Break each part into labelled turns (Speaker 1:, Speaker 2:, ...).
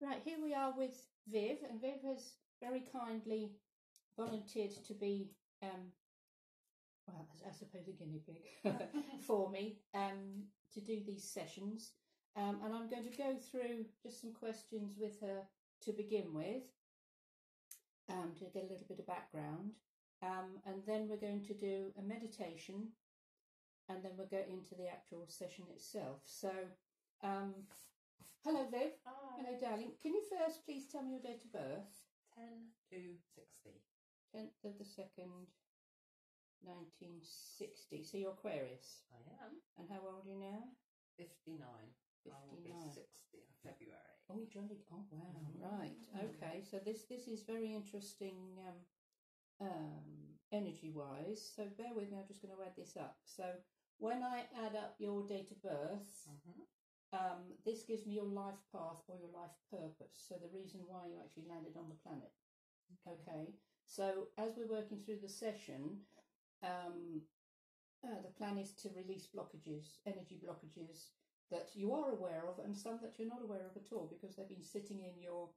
Speaker 1: Right, here we are with Viv, and Viv has very kindly volunteered to be, well, I suppose a guinea pig for me to do these sessions. And I'm going to go through just some questions with her to begin with, to get a little bit of background. And then we're going to do a meditation, and then we'll go into the actual session itself. So, hello Viv.
Speaker 2: Hi.
Speaker 1: Hello darling. Can you first please tell me your date of birth?
Speaker 2: 10/2/60.
Speaker 1: 10th of the 2nd, 1960. So you're Aquarius.
Speaker 2: I am.
Speaker 1: And how old are you now?
Speaker 2: 59.
Speaker 1: 59.
Speaker 2: I will be 60 in February.
Speaker 1: Oh, jolly. Oh, wow. Right. Okay. So this is very interesting energy-wise. So bear with me. I'm just going to add this up. So when I add up your date of birth, this gives me your life path or your life purpose. So the reason why you actually landed on the planet. Okay. So as we're working through the session, the plan is to release blockages, energy blockages that you are aware of, and some that you're not aware of at all, because they've been sitting in your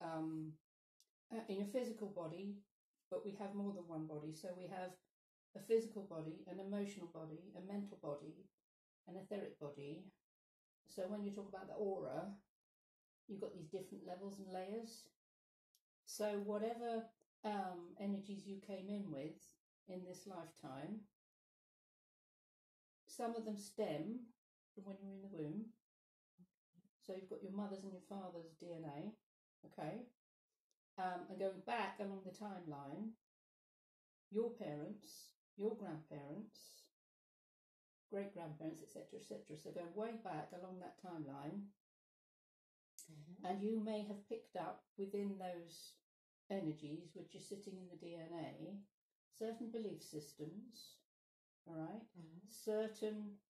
Speaker 1: physical body. But we have more than one body. So we have a physical body, an emotional body, a mental body, an etheric body. So when you talk about the aura, you've got these different levels and layers. So whatever energies you came in with in this lifetime, some of them stem from when you were in the womb. So you've got your mother's and your father's DNA, okay? And going back along the timeline, your parents, your grandparents, great-grandparents, etc., etc. So going way back along that timeline, and you may have picked up within those energies, which are sitting in the DNA, certain belief systems, all right, certain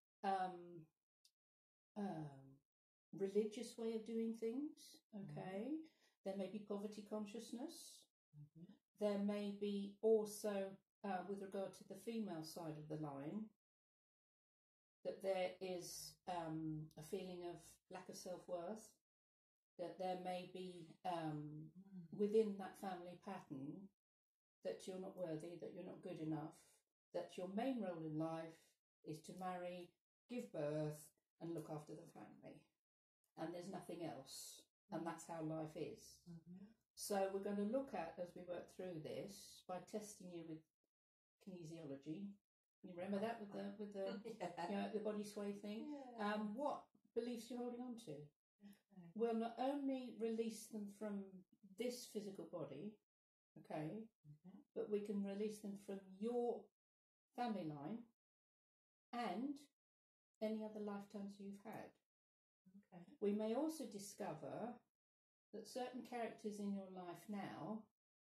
Speaker 1: religious way of doing things, okay. There may be poverty consciousness. There may be also, with regard to the female side of the line, that there is a feeling of lack of self-worth, that there may be within that family pattern that you're not worthy, that you're not good enough, that your main role in life is to marry, give birth, and look after the family. And there's nothing else. And that's how life is. So we're going to look at, as we work through this, by testing you with kinesiology. You remember that with the you know, the body sway thing?
Speaker 2: Yeah.
Speaker 1: What beliefs you're holding on to? We'll not only release them from this physical body, okay, but we can release them from your family line and any other lifetimes you've had.
Speaker 2: Okay.
Speaker 1: We may also discover that certain characters in your life now,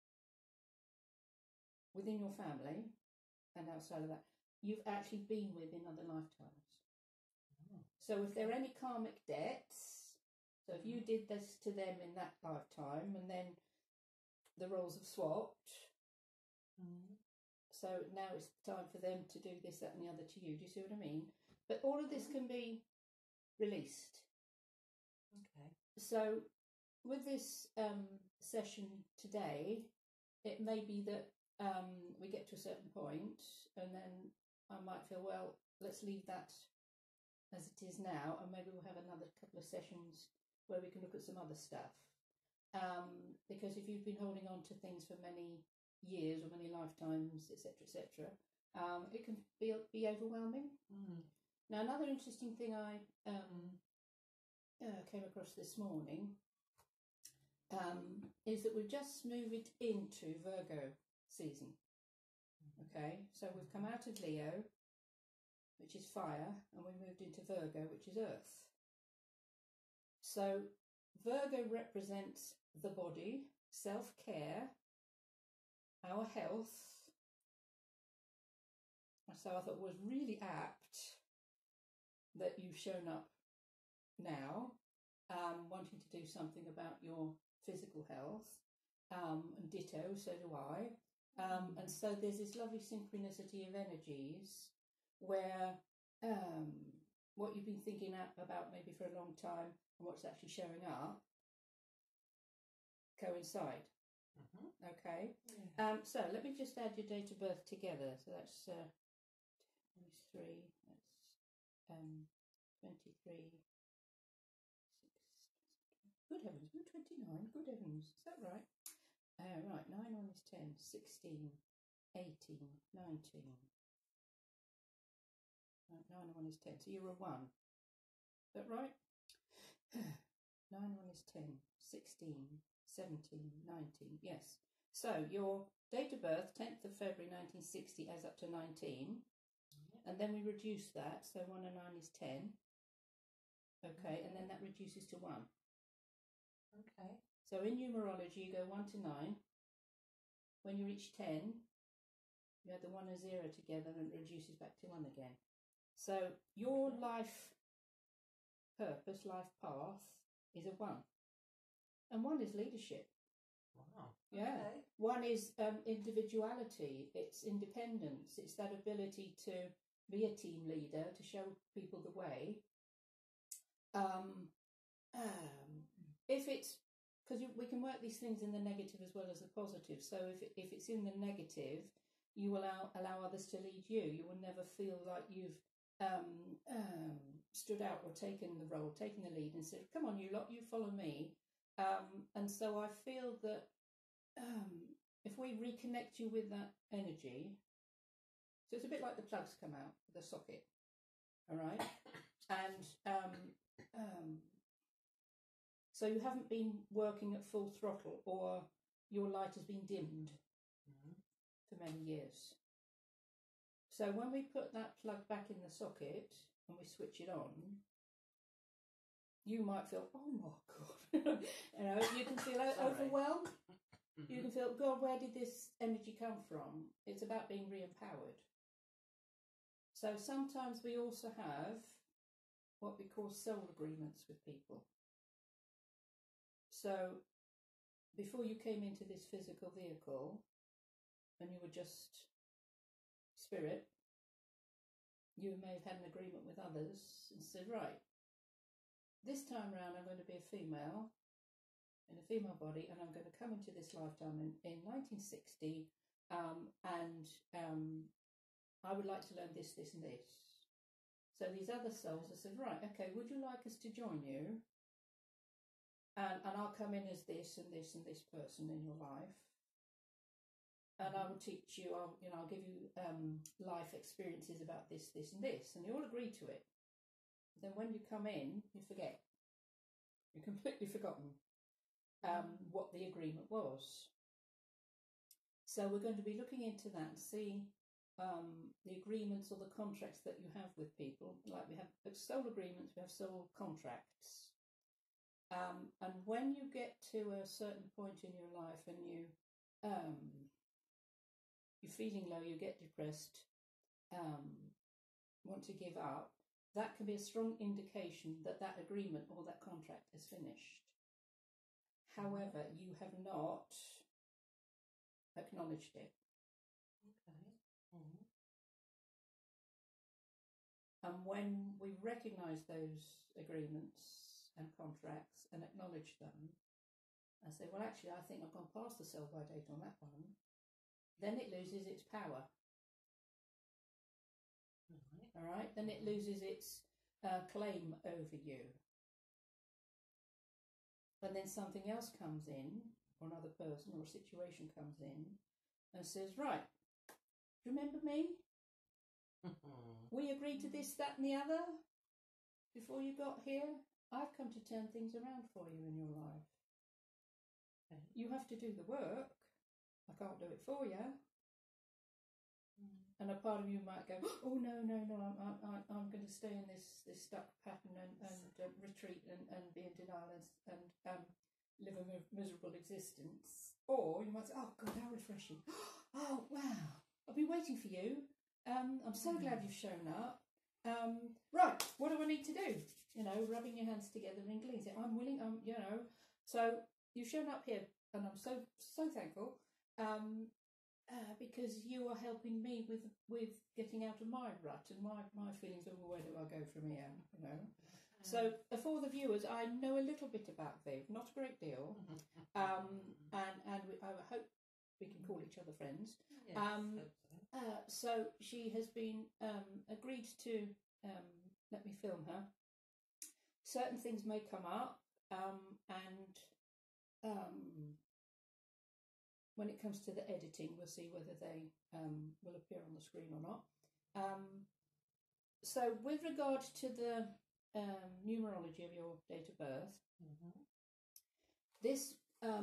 Speaker 1: within your family and outside of that, you've actually been with in other lifetimes. So if there are any karmic debts, so if you did this to them in that lifetime and then the roles have swapped, so now it's time for them to do this, that and the other to you. Do you see what I mean? But all of this can be released.
Speaker 2: Okay.
Speaker 1: So with this session today, it may be that we get to a certain point and then I might feel, well, let's leave that as it is now, and maybe we'll have another couple of sessions where we can look at some other stuff. Because if you've been holding on to things for many years or many lifetimes, etc., it can be overwhelming. Now, another interesting thing I came across this morning is that we've just moved into Virgo season. Okay, so we've come out of Leo, which is fire, and we moved into Virgo, which is earth. So Virgo represents the body, self-care, our health. So I thought it was really apt that you've shown up now, wanting to do something about your physical health, and ditto, so do I. And so there's this lovely synchronicity of energies where what you've been thinking about maybe for a long time and what's actually showing up coincide. Okay. So let me just add your date of birth together. So that's 23. That's 23. Good heavens, you're 29. Good heavens, is that right? Right, 9 1 is 10, 16, 18, 19. Right, 9 and 1 is 10. So you're a 1. Is that right? 9 1 is 10, 16, 17, 19. Yes. So your date of birth, 10th of February 1960, adds up to 19. And then we reduce that. So 1 and 9 is 10. Okay, and then that reduces to 1.
Speaker 2: Okay.
Speaker 1: So in numerology, you go 1 to 9. When you reach 10, you add the 1 and 0 together and it reduces back to 1 again. So your life purpose, life path is a 1. And 1 is leadership.
Speaker 2: Wow.
Speaker 1: Yeah.
Speaker 2: Okay.
Speaker 1: 1 is individuality, it's independence, it's that ability to be a team leader, to show people the way. If it's, because we can work these things in the negative as well as the positive. So if it's in the negative, you allow others to lead you. You will never feel like you've stood out or taken the role, taken the lead and said, come on, you lot, you follow me. And so I feel that if we reconnect you with that energy, so it's a bit like the plugs come out of the socket, all right? And so you haven't been working at full throttle, or your light has been dimmed for many years. So when we put that plug back in the socket and we switch it on, you might feel, oh my God, you can feel overwhelmed. You can feel, God, where did this energy come from? It's about being re-empowered. So sometimes we also have what we call soul agreements with people. So before you came into this physical vehicle and you were just spirit, you may have had an agreement with others and said, right, this time round I'm going to be a female in a female body, and I'm going to come into this lifetime in 1960, and I would like to learn this, this and this. So these other souls have said, right, okay, would you like us to join you? And I'll come in as this and this and this person in your life. And I will teach you, I'll give you life experiences about this, this and this. And you all agree to it. Then when you come in, you forget. You're completely forgotten what the agreement was. So we're going to be looking into that and see the agreements or the contracts that you have with people. Like we have soul agreements, we have soul contracts. And when you get to a certain point in your life and you're feeling low, you get depressed, want to give up, that can be a strong indication that that agreement or that contract is finished. However, you have not acknowledged it.
Speaker 2: Okay.
Speaker 1: And when we recognise those agreements and contracts and acknowledge them, and say, well, actually, I think I've gone past the sell-by date on that one, then it loses its power. All right? Then it loses its claim over you. And then something else comes in, or another person or a situation comes in and says, right, remember me? We agreed to this, that and the other before you got here. I've come to turn things around for you in your life. You have to do the work. I can't do it for you. And a part of you might go, oh, no, I'm going to stay in this stuck pattern and retreat and be in denial and live a miserable existence. Or you might say, oh, God, how refreshing. Oh, wow, I've been waiting for you. I'm so glad you've shown up. Right, what do I need to do? Rubbing your hands together and gleaning. I'm willing, So you've shown up here and I'm so thankful. Because you are helping me with getting out of my rut and my feelings of, well, where do I go from here, So for the viewers, I know a little bit about Viv, not a great deal, and I hope we can call each other friends.
Speaker 2: Yes,
Speaker 1: So she has been agreed to let me film her. Certain things may come up, and when it comes to the editing, we'll see whether they will appear on the screen or not. So with regard to the numerology of your date of birth, this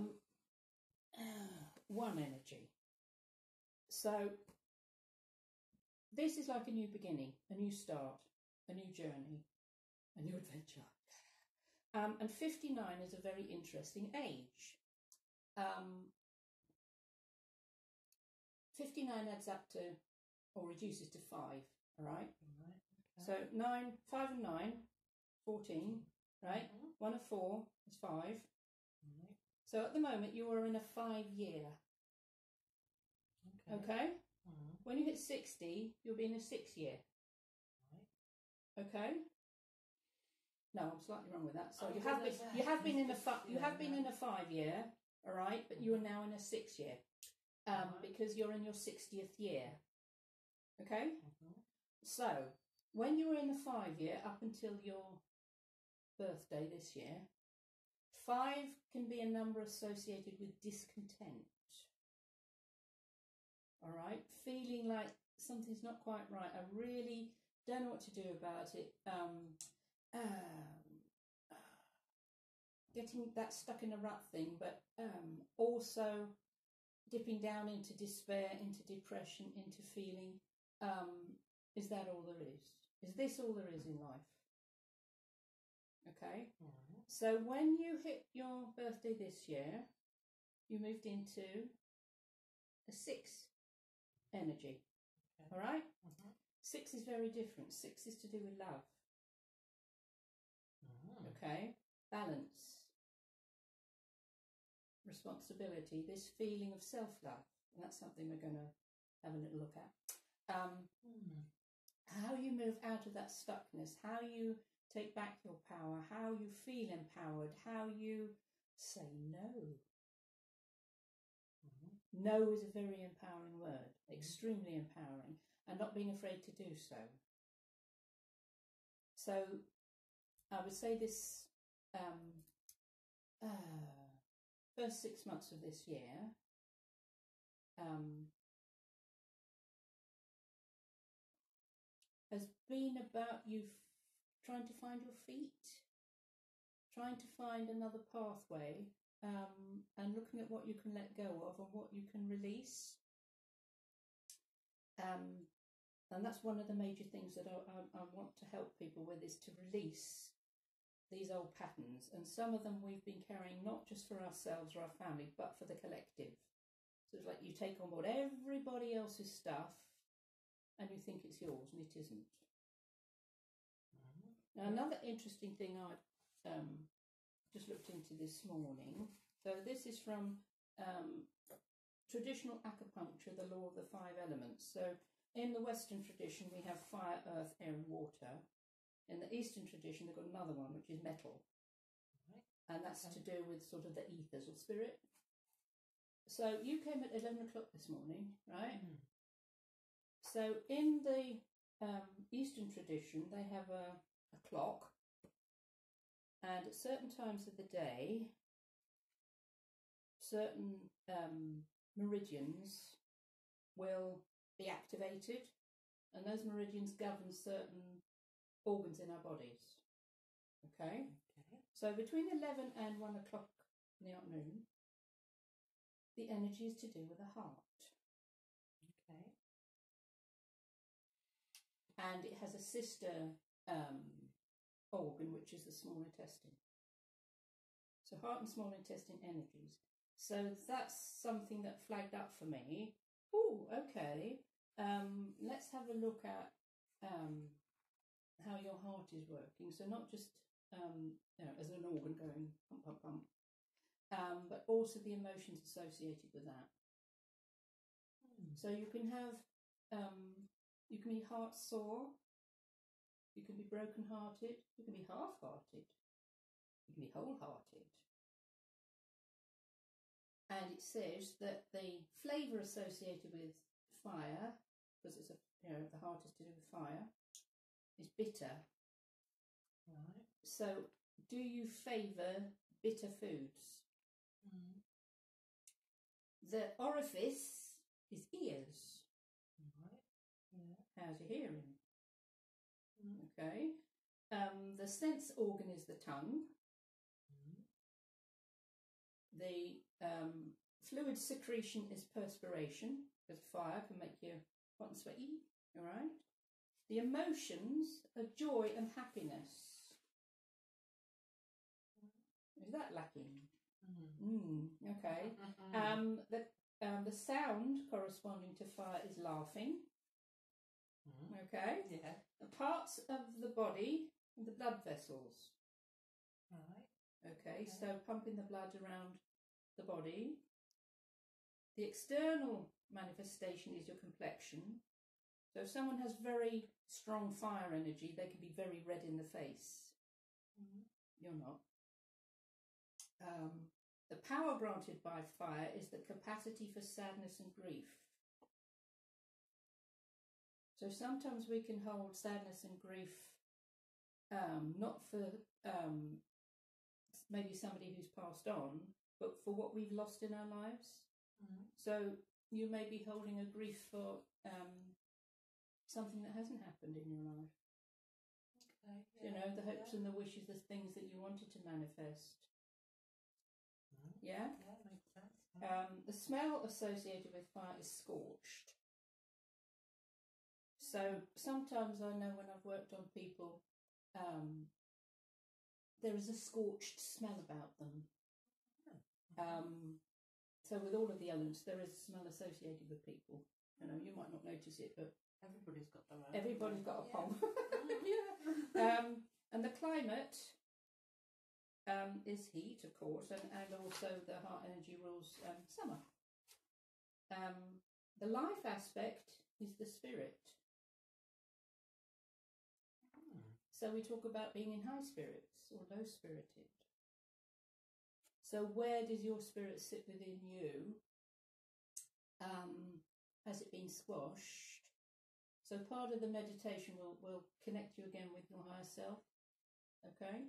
Speaker 1: one energy. So this is like a new beginning, a new start, a new journey, a new adventure. And 59 is a very interesting age. 59 adds up to, or reduces to 5, all right?
Speaker 2: Okay.
Speaker 1: So 5 and 9, 14, right? 1 and 4 is 5. So at the moment you are in a 5-year. Okay? When you hit 60, you'll be in a 6-year. Okay? No, I'm slightly wrong with that. So you have been in a 5-year, all right, but you are now in a 6-year, because you're in your 60th year. Okay? So when you were in the 5-year up until your birthday this year, 5 can be a number associated with discontent. All right, feeling like something's not quite right. I really don't know what to do about it. Getting that stuck in a rut thing, but also dipping down into despair, into depression, into feeling, is that all there is? Is this all there is in life? Okay. So when you hit your birthday this year, you moved into a 6 energy. All right? 6 is very different. 6 is to do with love. Okay? Balance. Responsibility. This feeling of self-love. And that's something we're going to have a little look at. How you move out of that stuckness. How you take back your power. How you feel empowered. How you say no. No is a very empowering word. Extremely empowering. And not being afraid to do so. So I would say this first 6 months of this year has been about you trying to find your feet, trying to find another pathway, and looking at what you can let go of and what you can release. And that's one of the major things that I want to help people with, is to release these old patterns. And some of them we've been carrying not just for ourselves or our family, but for the collective. So it's like you take on board everybody else's stuff and you think it's yours, and it isn't. Now, another interesting thing I just looked into this morning. So this is from traditional acupuncture, the law of the 5 elements. So in the Western tradition, we have fire, earth, air and water. In the Eastern tradition, they've got another one, which is metal. And that's to do with sort of the ethers or spirit. So you came at 11 o'clock this morning, right? So in the Eastern tradition, they have a clock. And at certain times of the day, certain meridians will be activated, and those meridians govern certain organs in our bodies. Okay? So between 11 and 1 o'clock in the afternoon, the energy is to do with the heart. Okay? And it has a sister organ, which is the small intestine. So heart and small intestine energies. So that's something that flagged up for me. Oh, okay. Let's have a look at how your heart is working. So not just as an organ going pump, pump, pump, but also the emotions associated with that. So you can have, you can be heart sore, you can be broken-hearted, you can be half-hearted, you can be wholehearted. And it says that the flavour associated with fire, because it's the heart is to do with fire, is bitter.
Speaker 2: Right.
Speaker 1: So, do you favour bitter foods?
Speaker 2: Mm.
Speaker 1: The orifice is ears.
Speaker 2: Right. Yeah.
Speaker 1: How's your hearing?
Speaker 2: Mm.
Speaker 1: Okay. The sense organ is the tongue.
Speaker 2: Mm.
Speaker 1: The fluid secretion is perspiration, because fire can make you hot and sweaty. All right. The emotions are joy and happiness. Is that lacking? Okay. The sound corresponding to fire is laughing. Okay.
Speaker 2: Yeah.
Speaker 1: The parts of the body, the blood vessels.
Speaker 2: Right.
Speaker 1: Okay, so pumping the blood around the body. The external manifestation is your complexion. So if someone has very strong fire energy, they can be very red in the face. You're not. The power granted by fire is the capacity for sadness and grief. So sometimes we can hold sadness and grief, not for maybe somebody who's passed on, but for what we've lost in our lives. So you may be holding a grief for something that hasn't happened in your life.
Speaker 2: Okay. Yeah.
Speaker 1: You know, the hopes and the wishes, the things that you wanted to manifest. Yeah?
Speaker 2: Yeah, makes sense.
Speaker 1: The smell associated with fire is scorched. So sometimes I know when I've worked on people, there is a scorched smell about them. So with all of the elements, there is a smell associated with people. You know, you might not notice it, but
Speaker 2: everybody's got their own.
Speaker 1: Everybody's got a pong.
Speaker 2: Yeah.
Speaker 1: And the climate is heat, of course, and also the heart energy rules summer. The life aspect is the spirit. So we talk about being in high spirits or low spirited. So where does your spirit sit within you? Has it been squashed? So part of the meditation will connect you again with your higher self. Okay?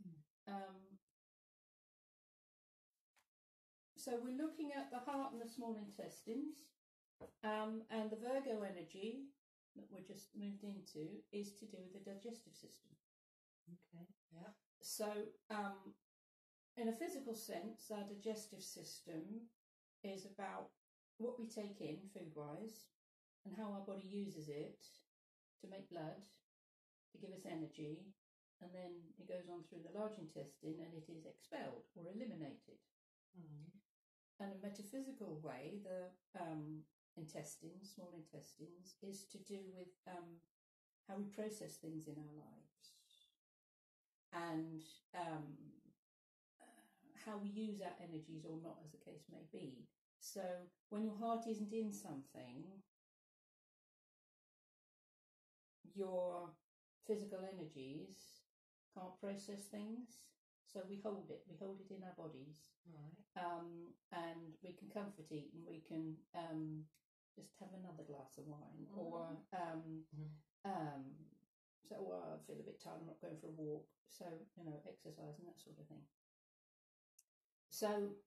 Speaker 1: So we're looking at the heart and the small intestines. And the Virgo energy that we're just moved into is to do with the digestive system.
Speaker 2: Okay, yeah.
Speaker 1: So in a physical sense, our digestive system is about what we take in food-wise and how our body uses it to make blood, to give us energy, and then it goes on through the large intestine and it is expelled or eliminated. And a metaphysical way, the intestines, small intestines, is to do with how we process things in our lives and how we use our energies or not, as the case may be. So when your heart isn't in something, your physical energies can't process things, so we hold it in our bodies. And we can comfort eat, and we can just have another glass of wine, or say, I feel a bit tired, I'm not going for a walk, so exercise and that sort of thing. So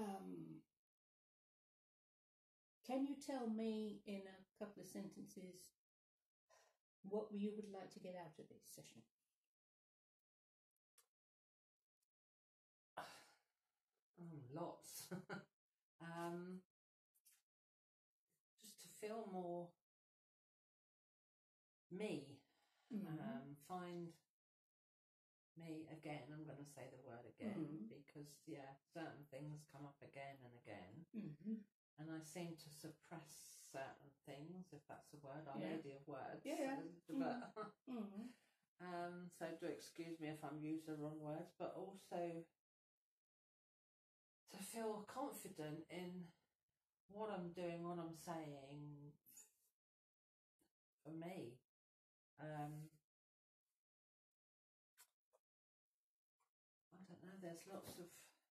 Speaker 1: can you tell me in a couple of sentences what you would like to get out of this session?
Speaker 2: Lots. Just to feel more me. Find me again. I'm going to say the word again because certain things come up again and again, and I seem to suppress certain things, if that's a word. I'm lady of words. But so do excuse me if I'm using the wrong words, but also to feel confident in what I'm doing, what I'm saying for me. there's lots of,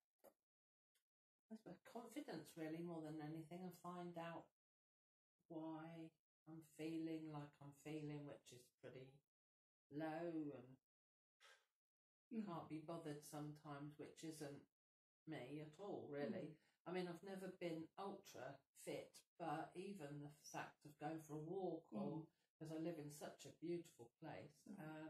Speaker 2: I suppose, confidence really more than anything, and find out why I'm feeling like I'm feeling, which is pretty low and can't be bothered sometimes, which isn't me at all, really. I mean, I've never been ultra fit, but even the fact of going for a walk, or because I live in such a beautiful place,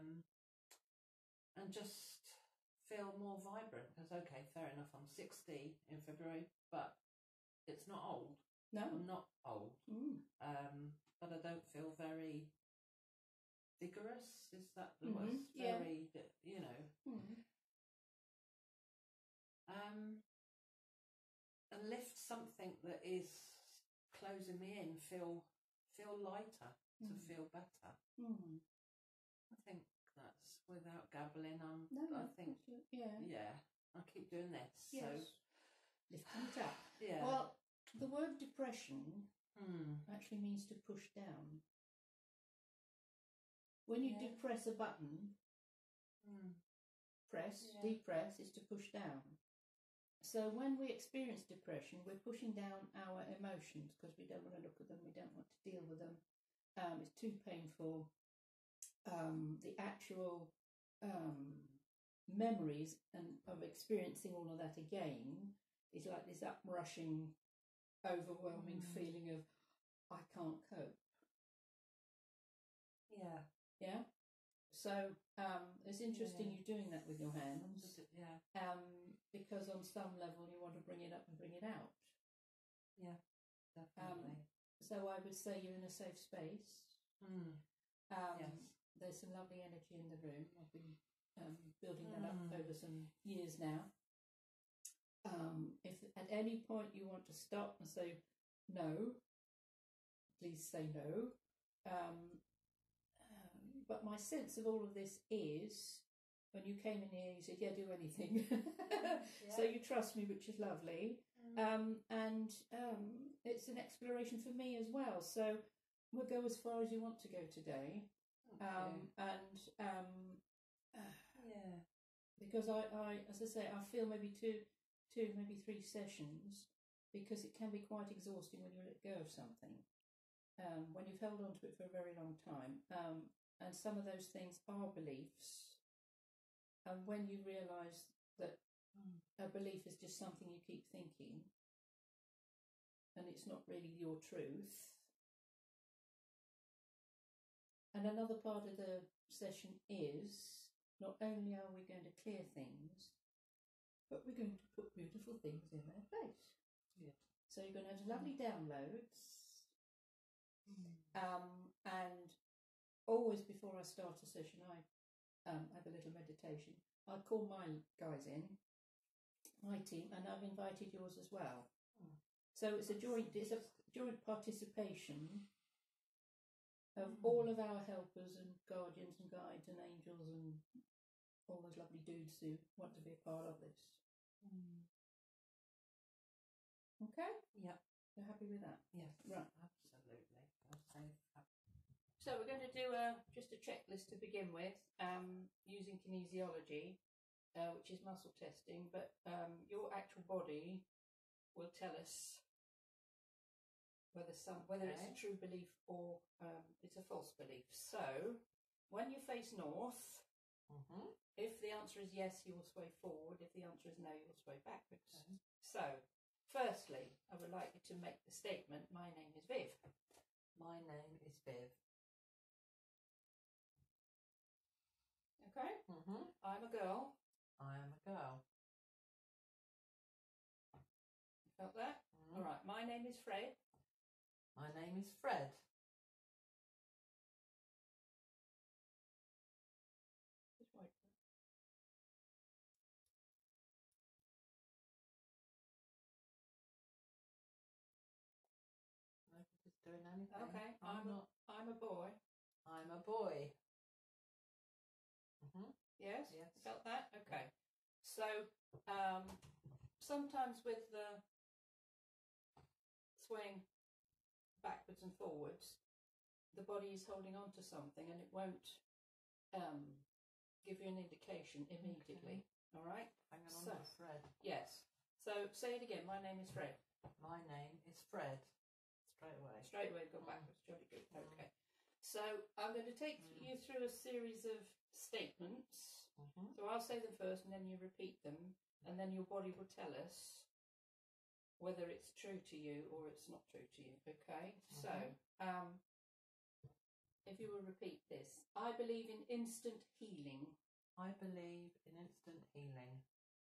Speaker 2: and just feel more vibrant. Because, okay, fair enough, I'm 60 in February, but it's not old.
Speaker 1: No,
Speaker 2: I'm not old. But I don't feel very vigorous. Is that the word? Very, you know. And lift something that is closing me in, feel lighter, to feel better. I think that's, without gabbling, I think, I keep doing this.
Speaker 1: Yes. So lifting it up.
Speaker 2: Yeah.
Speaker 1: Well, the word depression actually means to push down. When you depress a button, depress is to push down. So when we experience depression, we're pushing down our emotions because we don't want to look at them, we don't want to deal with them. It's too painful. The actual memories and of experiencing all of that again is like this uprushing, overwhelming feeling of I can't cope. Yeah. Yeah. So it's interesting you doing that with your hands. Yeah. Because on some level you want to bring it up and bring it out. Yeah, definitely. So I would say you're in a safe space. Yes. There's some lovely energy in the room. I've been building that up over some years now. If at any point you want to stop and say no, please say no. But my sense of all of this is, when you came in here, you said, yeah, do anything. So you trust me, which is lovely. And it's an exploration for me as well. So we'll go as far as you want to go today. Because I, as I say, I feel maybe two, maybe 3 sessions, because it can be quite exhausting when you let go of something. When you've held on to it for a very long time. And some of those things are beliefs. And when you realise that a belief is just something you keep thinking, and it's not really your truth. And another part of the session is, not only are we going to clear things, but we're going to put beautiful things in their place. Yeah. So you're going to have lovely downloads. And always before I start a session, I have a little meditation. I call my guys in, my team, and I've invited yours as well. So it's a joint participation of all of our helpers and guardians and guides and angels and all those lovely dudes who want to be a part of this. Okay? Yeah. You're happy with that? Yes. Right. Absolutely. So we're going to do just a checklist to begin with, using kinesiology, which is muscle testing, but your actual body will tell us whether it's a true belief or it's a false belief. So when you face north, if the answer is yes, you will sway forward. If the answer is no, you will sway backwards. So firstly, I would like you to make the statement, my name is Viv. My name is Viv. Okay? I'm a girl. I am a girl. You felt that? All right. My name is Fred. My name is Fred. Just wait. Nobody's doing anything. Okay. I'm a boy. I'm a boy. Yes? Yes. Felt that? Okay. So, sometimes with the swaying backwards and forwards, the body is holding on to something and it won't give you an indication immediately. All right.
Speaker 2: Hanging on to a thread.
Speaker 1: Yes. So say it again. My name is Fred.
Speaker 2: My name is Fred. Straight away.
Speaker 1: Straight away, go backwards. Jolly good. Okay. So I'm going to take you through a series of statements. So I'll say them first, and then you repeat them, and then your body will tell us whether it's true to you or it's not true to you. Okay. So if you will repeat this, I believe in instant healing.
Speaker 2: I believe in instant healing.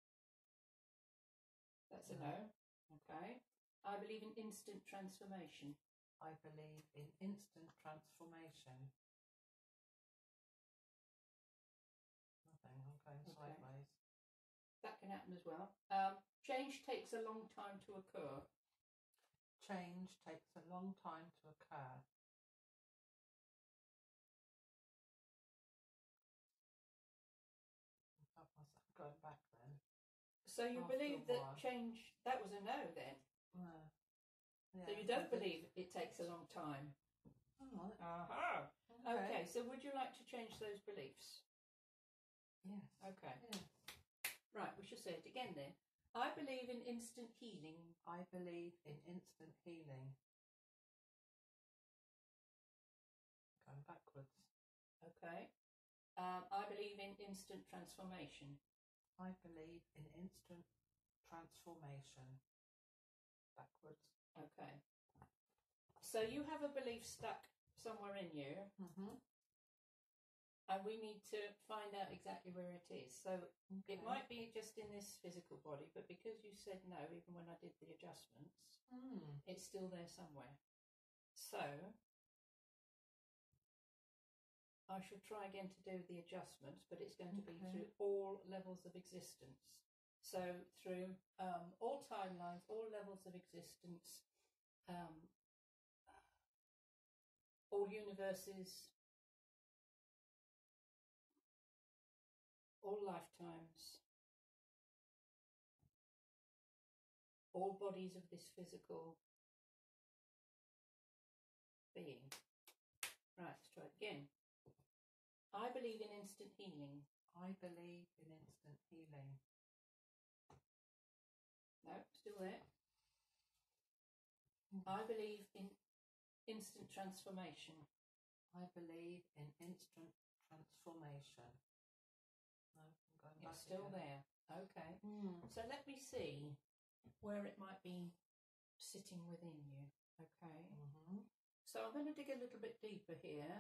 Speaker 1: That's a no. Okay. I believe in instant transformation.
Speaker 2: I believe in instant transformation. Nothing. I'm going sideways.
Speaker 1: That can happen as well. Change takes a long time to occur.
Speaker 2: Change takes a long time to occur. I'm going back then.
Speaker 1: So you believe that change, that was a no then? So you don't believe it takes a long time? Aha. Okay, so would you like to change those beliefs?
Speaker 2: Yes.
Speaker 1: Okay. Yeah. Right, we should say it again then. I believe in instant healing.
Speaker 2: I believe in instant healing. Going backwards.
Speaker 1: Okay. I believe in instant transformation.
Speaker 2: I believe in instant transformation. Backwards.
Speaker 1: Okay. So you have a belief stuck somewhere in you. And we need to find out exactly where it is. So it might be just in this physical body, but because you said no, even when I did the adjustments, it's still there somewhere. So I should try again to do the adjustments, but it's going to be through all levels of existence. So through all timelines, all levels of existence, all universes, all lifetimes, all bodies of this physical being. Right, let's try it again. I believe in instant healing.
Speaker 2: I believe in instant healing.
Speaker 1: No, still there. I believe in instant transformation.
Speaker 2: I believe in instant transformation. No, I'm going back.
Speaker 1: It's still there. Okay. So let me see where it might be sitting within you. Okay. So I'm going to dig a little bit deeper here.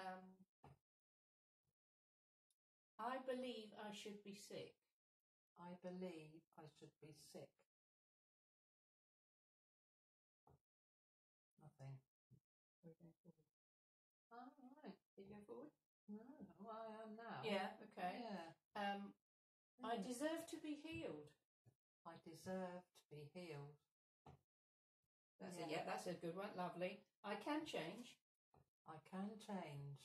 Speaker 1: I believe I should be sick.
Speaker 2: I believe I should be sick. Nothing.
Speaker 1: We're going forward.
Speaker 2: Oh, right.
Speaker 1: Did you go forward?
Speaker 2: No, well, I am now.
Speaker 1: Yeah, okay.
Speaker 2: Yeah.
Speaker 1: I deserve to be healed.
Speaker 2: I deserve to be healed.
Speaker 1: That's it. Yeah, that's a good one. Lovely. I can change.
Speaker 2: I can change.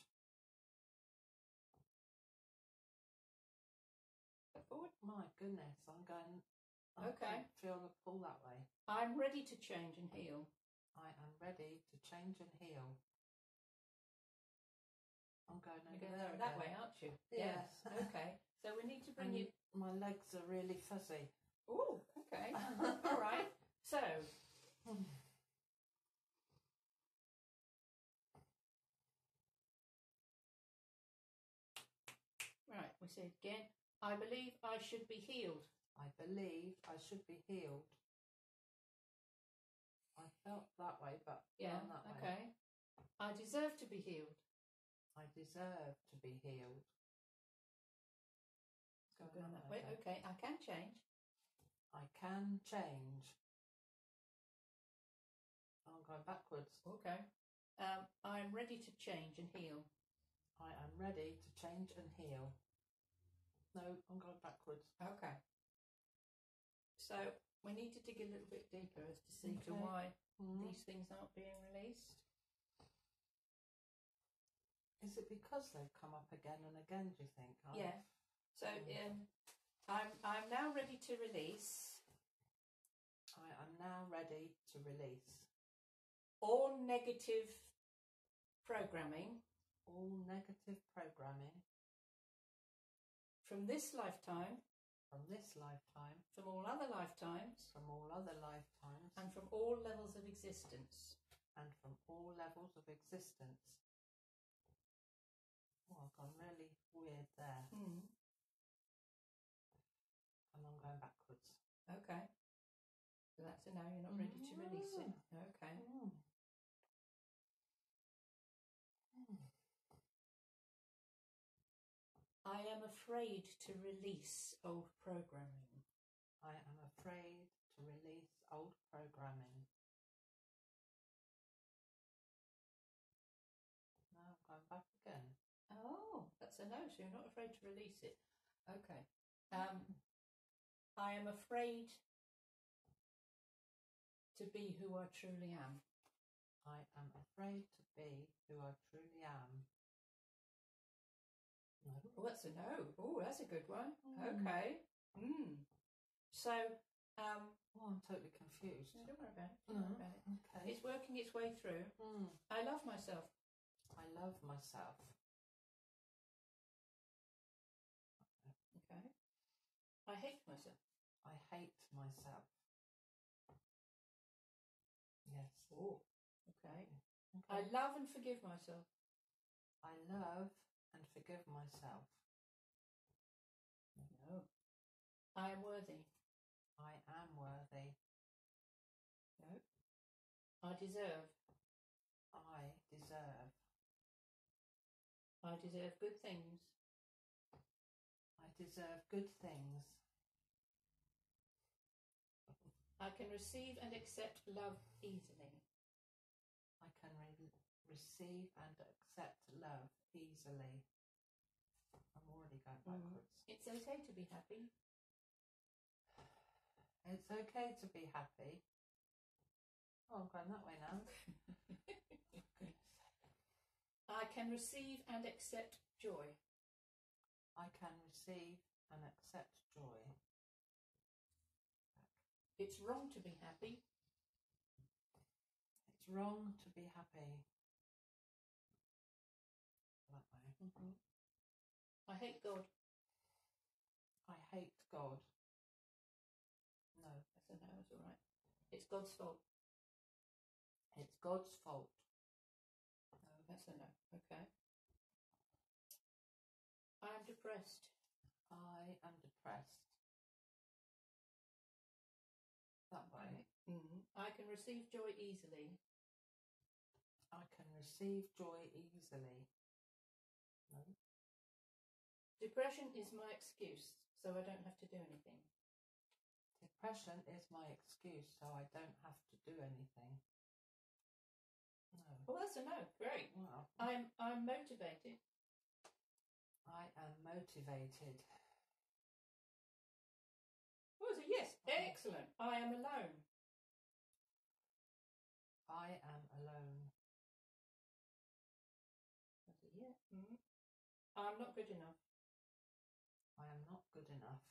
Speaker 1: Go forward.
Speaker 2: My goodness, I'm going.
Speaker 1: Okay.
Speaker 2: I feel the pull that way.
Speaker 1: I'm ready to change and heal.
Speaker 2: I am ready to change and heal. I'm going over there
Speaker 1: that way, aren't you?
Speaker 2: Yes.
Speaker 1: Okay. So we need to bring you.
Speaker 2: My legs are really fuzzy.
Speaker 1: Oh, okay. All right. So. Right, we say it again. I believe I should be healed.
Speaker 2: I believe I should be healed. I felt that way, but
Speaker 1: yeah,
Speaker 2: that way.
Speaker 1: Okay. I deserve to be healed.
Speaker 2: I deserve to be healed.
Speaker 1: Going that way. Okay, I can change.
Speaker 2: I can change. I'm going backwards.
Speaker 1: Okay. I'm ready to change and heal.
Speaker 2: I am ready to change and heal. No, I'm going backwards.
Speaker 1: Okay. So we need to dig a little bit deeper as to see to why these things aren't being released.
Speaker 2: Is it because they've come up again and again, do you think?
Speaker 1: Yeah. So I'm now ready to release.
Speaker 2: I am now ready to release.
Speaker 1: All negative programming.
Speaker 2: All negative programming.
Speaker 1: From this lifetime.
Speaker 2: from this lifetime,
Speaker 1: from all other lifetimes,
Speaker 2: from all other lifetimes,
Speaker 1: and from all levels of existence.
Speaker 2: And from all levels of existence. Oh, I've gone really weird there.
Speaker 1: Mm.
Speaker 2: And I'm going backwards.
Speaker 1: Okay. So that's a no, you're not ready to release it. Okay. I am afraid to release old programming.
Speaker 2: I am afraid to release old programming. No, I'm going back again.
Speaker 1: Oh, that's a no, so you're not afraid to release it. Okay. I am afraid to be who I truly am.
Speaker 2: I am afraid to be who I truly am. No.
Speaker 1: Oh, that's a no. Oh, that's a good one. Okay. So,
Speaker 2: oh, I'm totally confused.
Speaker 1: No, don't worry about it. Don't worry about it.
Speaker 2: Okay.
Speaker 1: It's working its way through. I love myself.
Speaker 2: I love myself.
Speaker 1: Okay. I hate myself.
Speaker 2: I hate myself. Yes.
Speaker 1: Oh, okay. I love and forgive myself.
Speaker 2: I love and forgive myself.
Speaker 1: No. I am worthy.
Speaker 2: I am worthy.
Speaker 1: No. I deserve.
Speaker 2: I deserve.
Speaker 1: I deserve good things.
Speaker 2: I deserve good things.
Speaker 1: I can receive and accept love easily.
Speaker 2: I can receive and accept love easily. I'm already going backwards.
Speaker 1: It's okay to be happy.
Speaker 2: It's okay to be happy. Oh, I'm going that way now.
Speaker 1: I can receive and accept joy.
Speaker 2: I can receive and accept joy.
Speaker 1: It's wrong to be happy.
Speaker 2: It's wrong to be happy. That way.
Speaker 1: I hate God.
Speaker 2: I hate God. No.
Speaker 1: That's a no, it's all right. It's God's fault.
Speaker 2: It's God's fault.
Speaker 1: No, that's a no. Okay. I am depressed.
Speaker 2: I am depressed. That way.
Speaker 1: I can receive joy easily.
Speaker 2: I can receive joy easily. No.
Speaker 1: Depression is my excuse, so I don't have to do anything.
Speaker 2: Depression is my excuse, so I don't have to do anything. No.
Speaker 1: Well, that's a no. Great.
Speaker 2: Wow.
Speaker 1: I'm motivated.
Speaker 2: I am motivated.
Speaker 1: Oh, so yes. Excellent. I am alone.
Speaker 2: I am alone.
Speaker 1: That's a yeah. I'm not good enough.
Speaker 2: I am not good enough.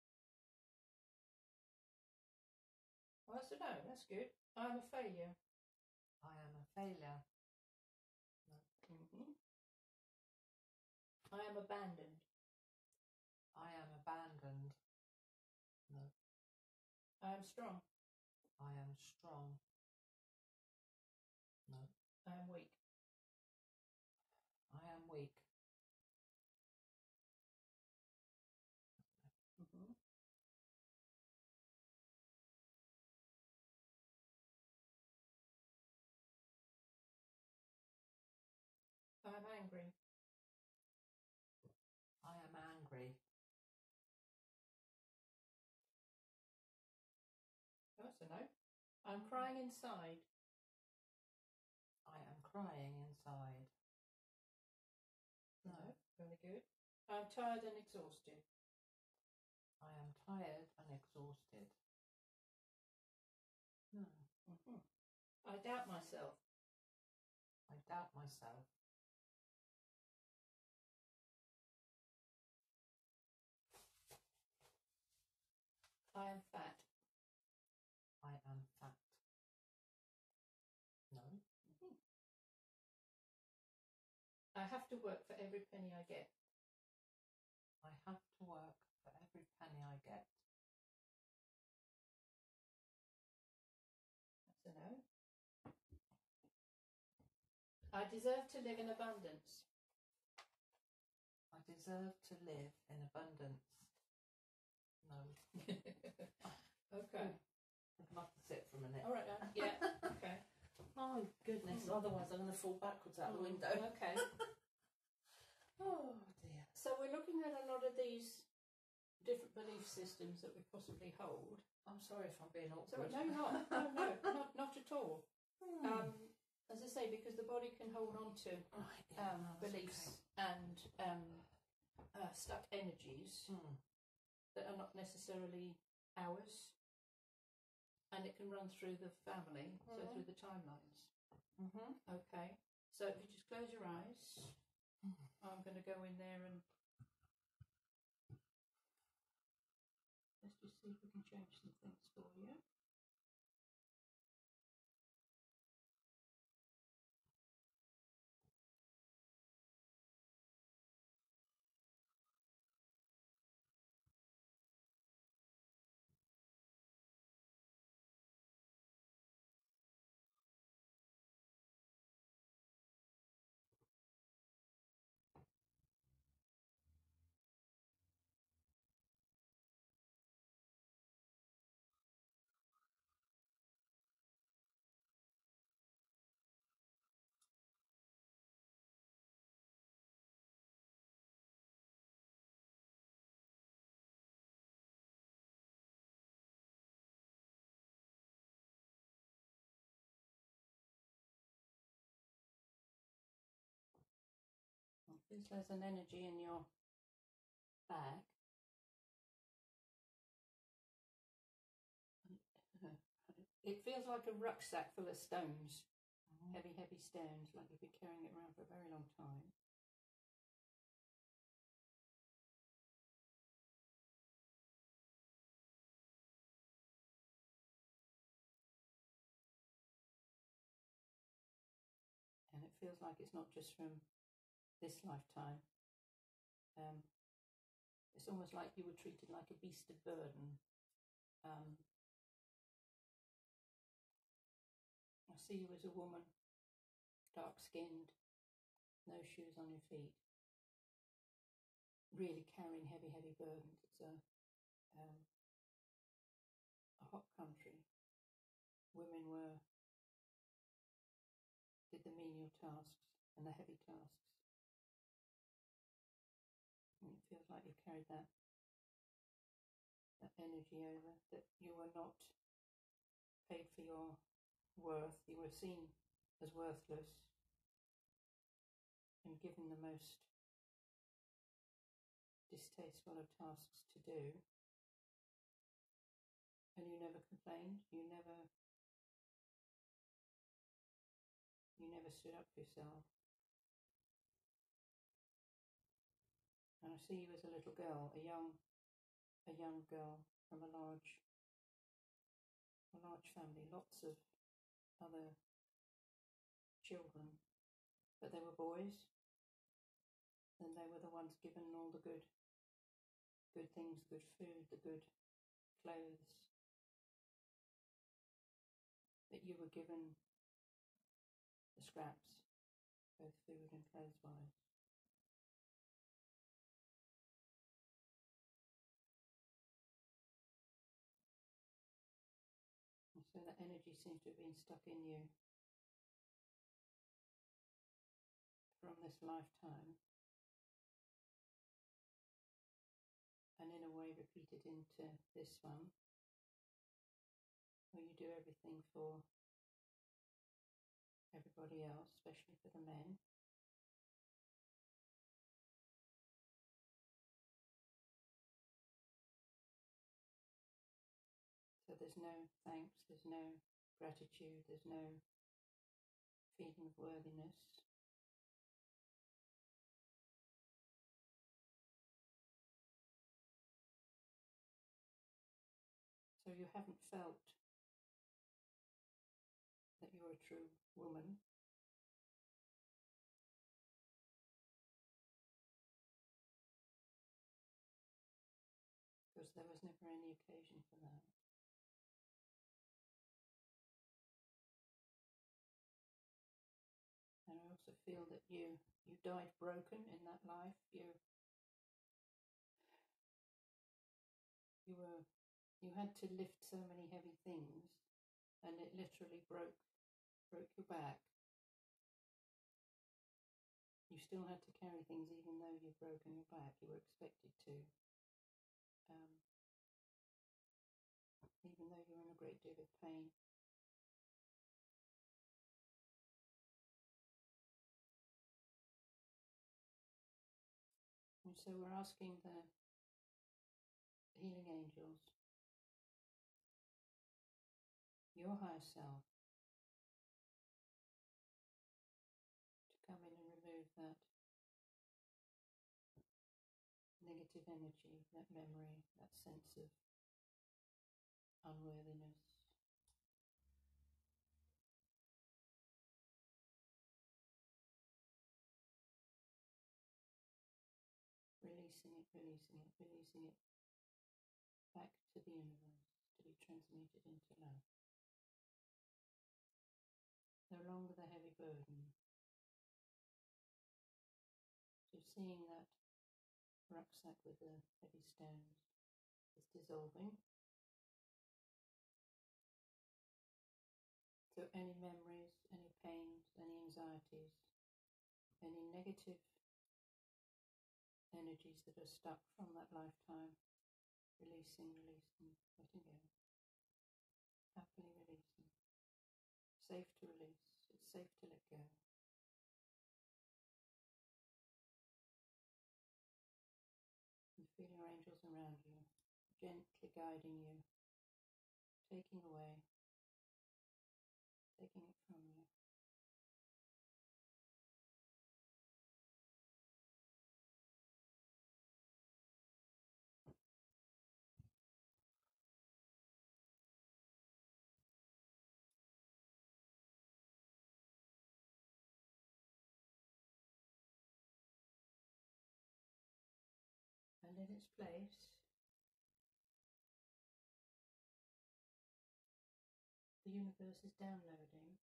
Speaker 1: Well, that's a no. That's good. I'm a failure.
Speaker 2: I am a failure. No.
Speaker 1: I am abandoned.
Speaker 2: I am abandoned. No.
Speaker 1: I am strong.
Speaker 2: I am strong. No.
Speaker 1: I am weak.
Speaker 2: I am weak.
Speaker 1: I am angry.
Speaker 2: I am angry.
Speaker 1: That's a no. I'm crying inside.
Speaker 2: I am crying inside.
Speaker 1: No. Very good. I'm tired and exhausted.
Speaker 2: I am tired and exhausted. No.
Speaker 1: I doubt myself.
Speaker 2: I doubt myself.
Speaker 1: I am fat.
Speaker 2: I am fat. No.
Speaker 1: I have to work for every penny I get.
Speaker 2: I have to work for every money I get?
Speaker 1: That's a no. I deserve to live in abundance.
Speaker 2: I deserve to live in abundance. No.
Speaker 1: Okay.
Speaker 2: I'd love to sit for a minute.
Speaker 1: All right, yeah, okay.
Speaker 2: Oh, goodness. Otherwise, I'm going to fall backwards out the window.
Speaker 1: Okay.
Speaker 2: Oh, dear.
Speaker 1: So we're looking at a lot of these different belief systems that we possibly hold.
Speaker 2: I'm sorry if I'm being awkward.
Speaker 1: So, no, you're not. No, not at all. As I say, because the body can hold on to beliefs and stuck energies that are not necessarily ours. And it can run through the family, so through the timelines. Okay, so if you just close your eyes, I'm going to go in there and let's just see if we can change some things for you. Because there's an energy in your bag. It feels like a rucksack full of stones. Heavy, heavy stones, like you've been carrying it around for a very long time. And it feels like it's not just from this lifetime. It's almost like you were treated like a beast of burden. I see you as a woman, dark-skinned, no shoes on your feet, really carrying heavy, heavy burdens. It's a hot country. Women did the menial tasks and the heavy tasks. And it feels like you've carried that energy over, that you were not paid for your worth. You were seen as worthless and given the most distasteful of tasks to do. And you never complained. You never stood up for yourself. And I see you as a little girl, a young girl from a large family, lots of other children, but they were boys, and they were the ones given all the good things, the good food, the good clothes, that you were given the scraps, both food and clothes-wise. And so that energy seems to have been stuck in you from this lifetime, and in a way repeated into this one, where you do everything for everybody else, especially for the men. So there's no thanks, there's no gratitude, there's no feeling of worthiness. So you haven't felt that you're a true woman. Because because there was never any occasion for that. And I also feel that you died broken in that life. You had to lift so many heavy things, and it literally broke your back. You still had to carry things even though you'd broken your back. You were expected to, even though you were in a great deal of pain. And so we're asking the healing angels, your higher self, to come in and remove that negative energy, that memory, that sense of unworthiness. Releasing it back to the universe to be transmuted into love. No longer the heavy burden. So seeing that rucksack with the heavy stones is dissolving. So any memories, any pains, any anxieties, any negative energies that are stuck from that lifetime, releasing, letting go. Happily releasing. Safe to release. It's safe to let go. You feel your angels around you, gently guiding you, taking away, taking it from you. And in its place, the universe is downloading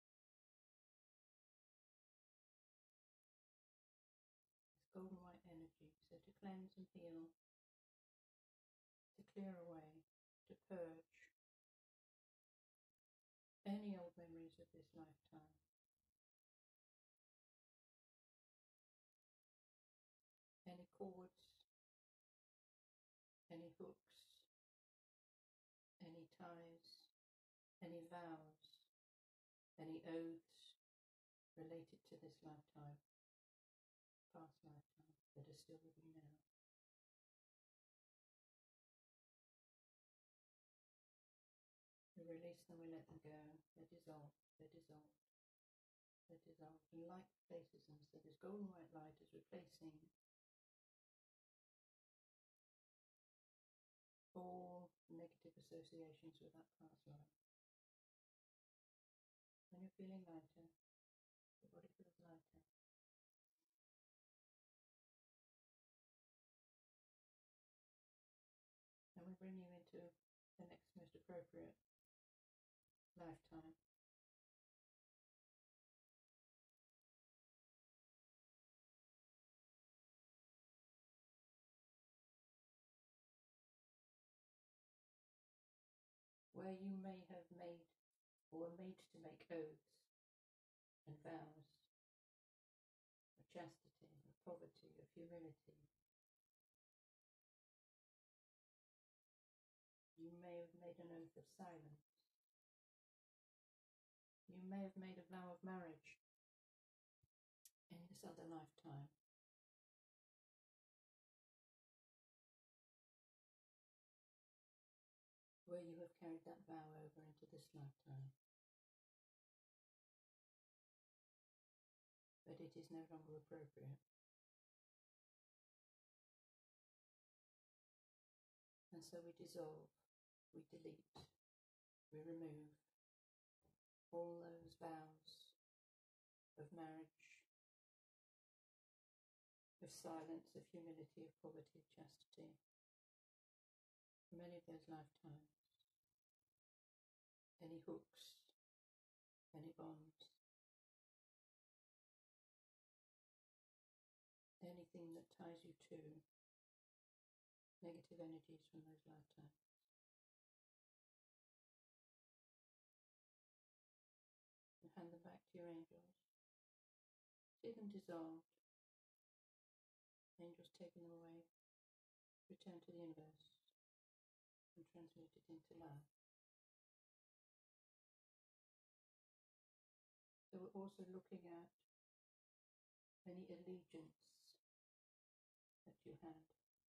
Speaker 1: this golden white energy, so to cleanse and heal, to clear away, to purge any old memories of this lifetime. Any cords, any hooks, any ties, any vows, any oaths related to this lifetime, past lifetime, that are still with you now. We release them, we let them go, they dissolve, they dissolve, they dissolve, and light replaces them, so this golden white light is replacing all negative associations with that past life. When you're feeling lighter, your body feels lighter. And we bring you into the next most appropriate lifetime. Where you may have made or were made to make oaths and vows of chastity, of poverty, of humility. You may have made an oath of silence. You may have made a vow of marriage in this other lifetime. Where you have carried that vow over into this lifetime. But it is no longer appropriate. And so we dissolve, we delete, we remove all those vows of marriage, of silence, of humility, of poverty, of chastity. from any of those lifetimes, any hooks, any bonds, anything that ties you to negative energies from those lifetimes. And hand them back to your angels. See them dissolved. Angels taking them away, return to the universe, and transmute it into love. So we're also looking at any allegiance that you had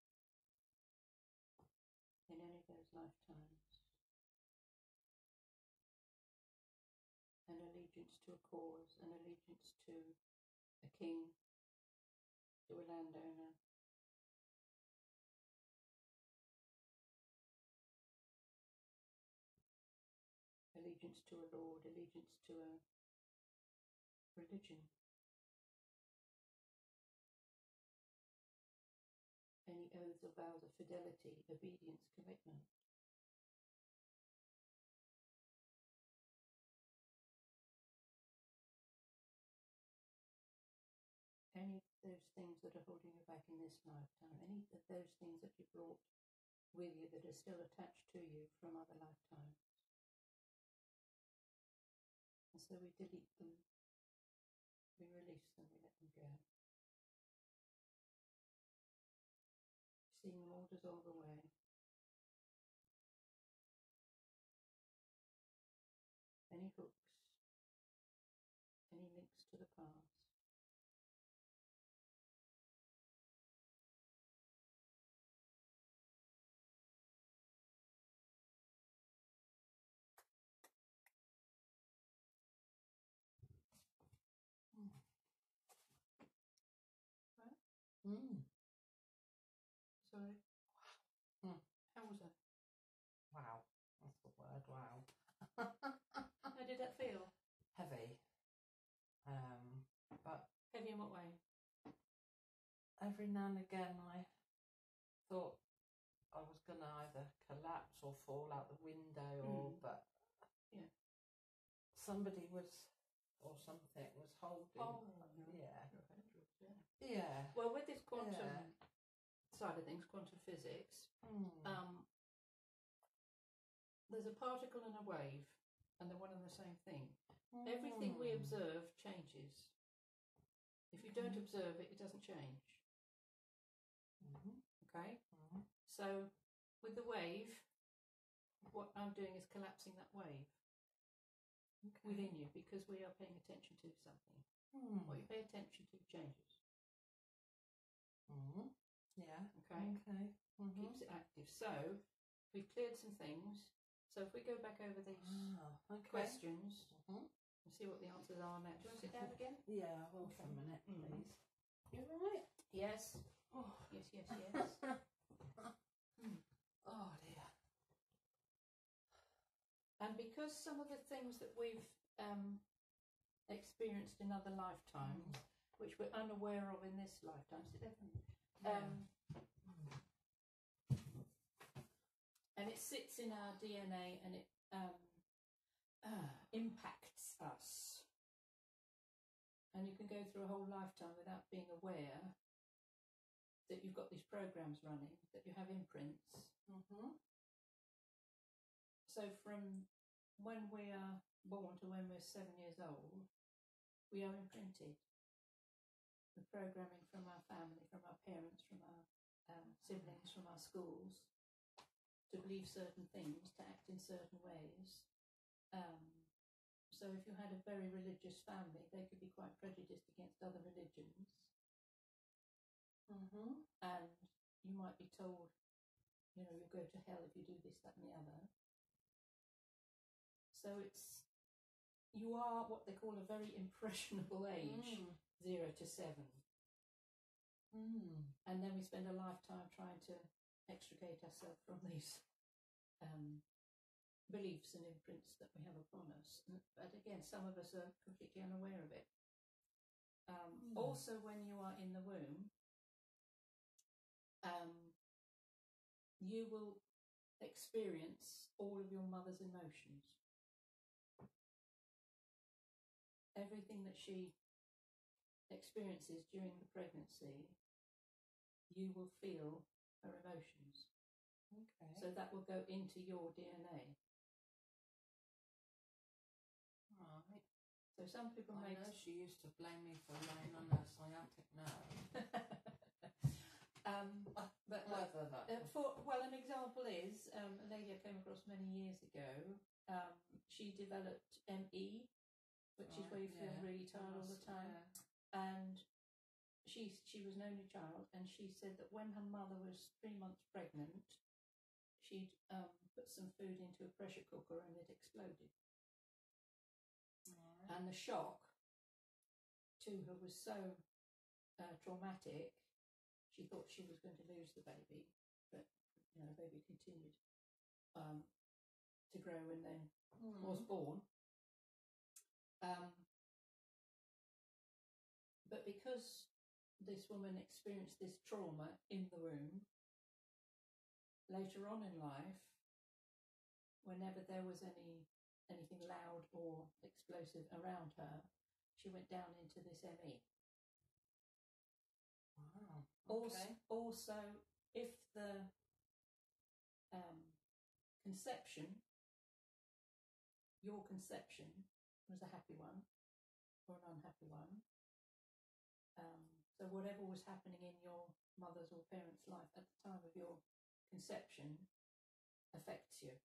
Speaker 1: in any of those lifetimes. An allegiance to a cause, an allegiance to a king, to a landowner, allegiance to a lord, allegiance to a religion, any oaths or vows of fidelity, obedience, commitment. Any of those things that are holding you back in this lifetime, any of those things that you brought with you that are still attached to you from other lifetimes. And so we delete them, we release them, we let them go. Seeing them all dissolve away. Any hooks, any links to the past. Sorry. How was that?
Speaker 2: Wow, that's the word. Wow.
Speaker 1: How did that feel?
Speaker 2: Heavy. But
Speaker 1: Heavy in what way?
Speaker 2: every now and again I thought I was going to either collapse or fall out the window, but
Speaker 1: yeah,
Speaker 2: somebody was, or something was holding.
Speaker 1: Oh,
Speaker 2: yeah.
Speaker 1: Yeah.
Speaker 2: Yeah.
Speaker 1: Well, with this quantum side of things, quantum physics, there's a particle and a wave, and they're one and the same thing. Everything we observe changes. If you don't observe it, it doesn't change. Okay? So with the wave, what I'm doing is collapsing that wave within you, because we are paying attention to something. What you pay attention to changes.
Speaker 2: Yeah.
Speaker 1: Okay? Keeps it active. So we've cleared some things. So if we go back over these questions and see what the answers are now. Do you want to sit down again?
Speaker 2: Yeah, I will for a minute, please. You all right?
Speaker 1: Yes.
Speaker 2: Oh.
Speaker 1: Yes.
Speaker 2: Oh dear.
Speaker 1: And because some of the things that we've experienced in other lifetimes, which we're unaware of in this lifetime, and it sits in our DNA and it impacts us. And you can go through a whole lifetime without being aware that you've got these programs running, that you have imprints. So from when we are born to when we're 7 years old, we are imprinted. The programming from our family, from our parents, from our siblings, from our schools, to believe certain things, to act in certain ways. So if you had a very religious family, they could be quite prejudiced against other religions. And you might be told, you know, you'll go to hell if you do this, that and the other. So you are what they call a very impressionable age, 0 to 7. And then we spend a lifetime trying to extricate ourselves from these beliefs and imprints that we have upon us. But again, some of us are completely unaware of it. Also, when you are in the womb, you will experience all of your mother's emotions. Everything that she experiences during the pregnancy, you will feel her emotions.
Speaker 2: Okay.
Speaker 1: So that will go into your DNA.
Speaker 2: Right.
Speaker 1: So some people
Speaker 2: I
Speaker 1: may...
Speaker 2: know she used to blame me for laying on her sciatic nerve.
Speaker 1: But
Speaker 2: whether that...
Speaker 1: well, an example is a lady I came across many years ago. She developed ME, which is where you feel really tired all the time. Yeah. And she was an only child, and she said that when her mother was 3 months pregnant, she'd put some food into a pressure cooker and it exploded. Right. And the shock to her was so traumatic, she thought she was going to lose the baby, but the baby continued to grow and then was born. But because this woman experienced this trauma in the womb, later on in life, whenever there was anything loud or explosive around her, she went down into this ME.
Speaker 2: Wow. Okay.
Speaker 1: Also, if the your conception was a happy one or an unhappy one, so whatever was happening in your mother's or parents' life at the time of your conception affects you.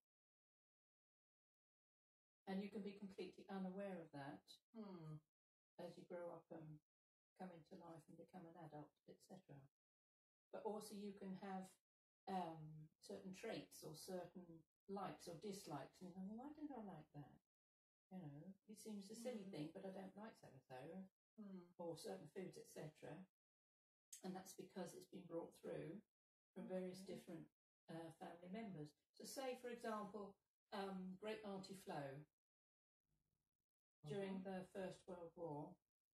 Speaker 1: And you can be completely unaware of that as you grow up and come into life and become an adult, etc. But also you can have certain traits or certain likes or dislikes, and you go, well, why didn't I like that? It seems a silly thing, but I don't like so-and-so, or certain foods, etc. And that's because it's been brought through from various different family members. So say, for example, Great Auntie Flo, during the First World War,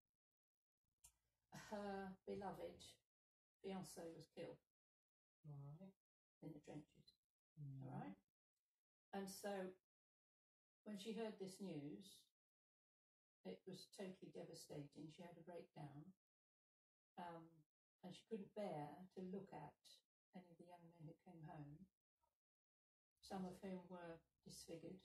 Speaker 1: her beloved fiancé was killed in the trenches. All right? And so when she heard this news, it was totally devastating. She had a breakdown, and she couldn't bear to look at any of the young men who came home, some of whom were disfigured,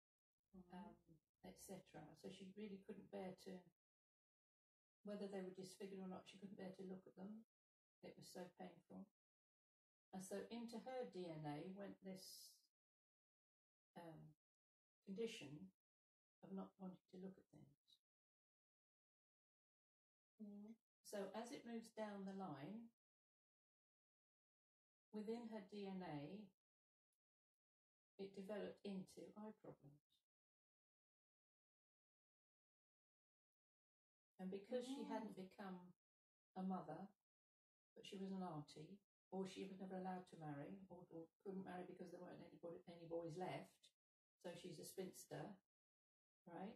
Speaker 1: etc. So she really couldn't bear to, whether they were disfigured or not, she couldn't bear to look at them. It was so painful. And so into her DNA went this condition of not wanting to look at things. So as it moves down the line, within her DNA, it developed into eye problems. And because she hadn't become a mother, but she was an auntie, or she was never allowed to marry, or couldn't marry because there weren't any boys left, so she's a spinster, right?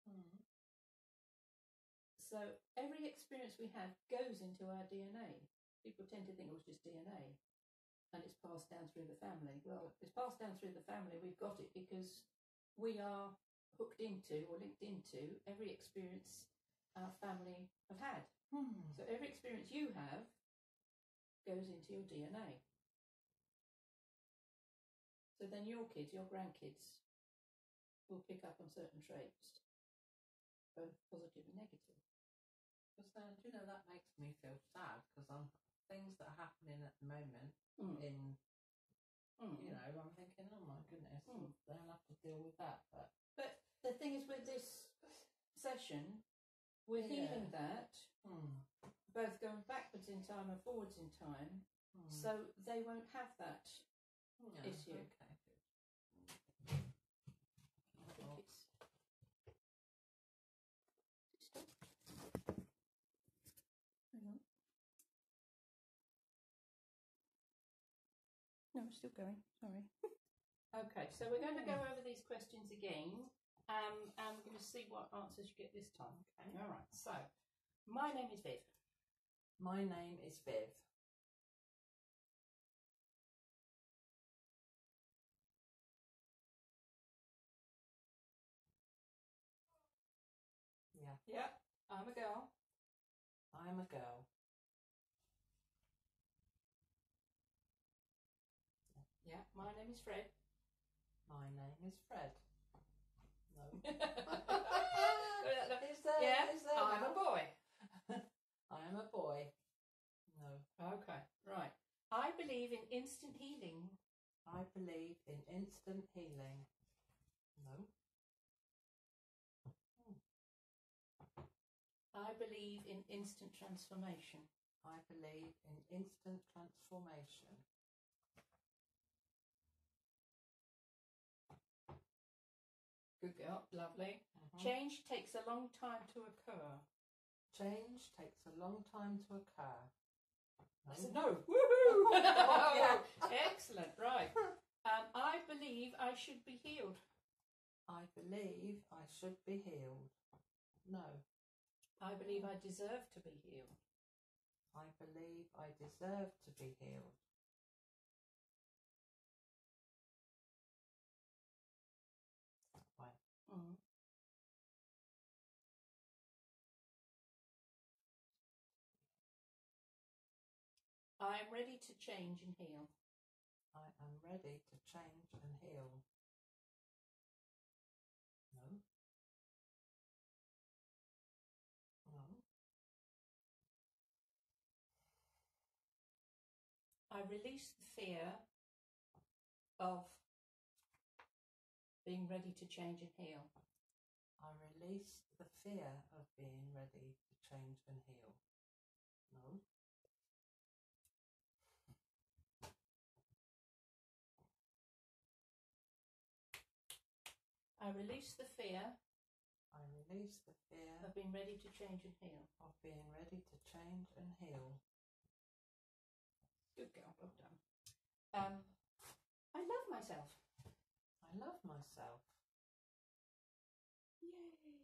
Speaker 1: So every experience we have goes into our DNA. People tend to think it was just DNA, and it's passed down through the family. Well, it's passed down through the family. We've got it because we are hooked into or linked into every experience our family have had. So every experience you have goes into your DNA. So then your kids, your grandkids, will pick up on certain traits, both positive and negative.
Speaker 2: Because then, that makes me feel sad, because things that are happening at the moment in, I'm thinking, oh my goodness, they'll have to deal with that.
Speaker 1: But the thing is, with this session, we're healing that, both going backwards in time and forwards in time, so they won't have that issue.
Speaker 2: Okay.
Speaker 1: I think it's... Hang on. No, it's still going. Sorry. Okay, so we're going to go over these questions again, and we're going to see what answers you get this time. Okay. All right. So, my name is Viv.
Speaker 2: My name is Viv. Yeah.
Speaker 1: Yeah, I'm a girl.
Speaker 2: I'm a girl.
Speaker 1: Yeah, my name is Fred.
Speaker 2: My name is Fred. No.
Speaker 1: Is there I'm
Speaker 2: now?
Speaker 1: a boy.
Speaker 2: I am a boy. No.
Speaker 1: Okay, right. I believe in instant healing.
Speaker 2: I believe in instant healing. No.
Speaker 1: I believe in instant transformation.
Speaker 2: I believe in instant transformation.
Speaker 1: Good girl, lovely. Change takes a long time to occur.
Speaker 2: Change takes a long time to occur.
Speaker 1: I said no. Woohoo! Yeah. Excellent, right. I believe I should be healed.
Speaker 2: I believe I should be healed. No.
Speaker 1: I believe I deserve to be healed.
Speaker 2: I believe I deserve to be healed. Right.
Speaker 1: I am ready to change and heal.
Speaker 2: I am ready to change and heal. No. No.
Speaker 1: I release the fear of being ready to change and heal.
Speaker 2: I release the fear of being ready to change and heal. No.
Speaker 1: I release the fear
Speaker 2: I release the fear
Speaker 1: of being ready to change and heal.
Speaker 2: of being ready to change and heal.
Speaker 1: Good girl, well done. I love myself.
Speaker 2: I love myself.
Speaker 1: Yay.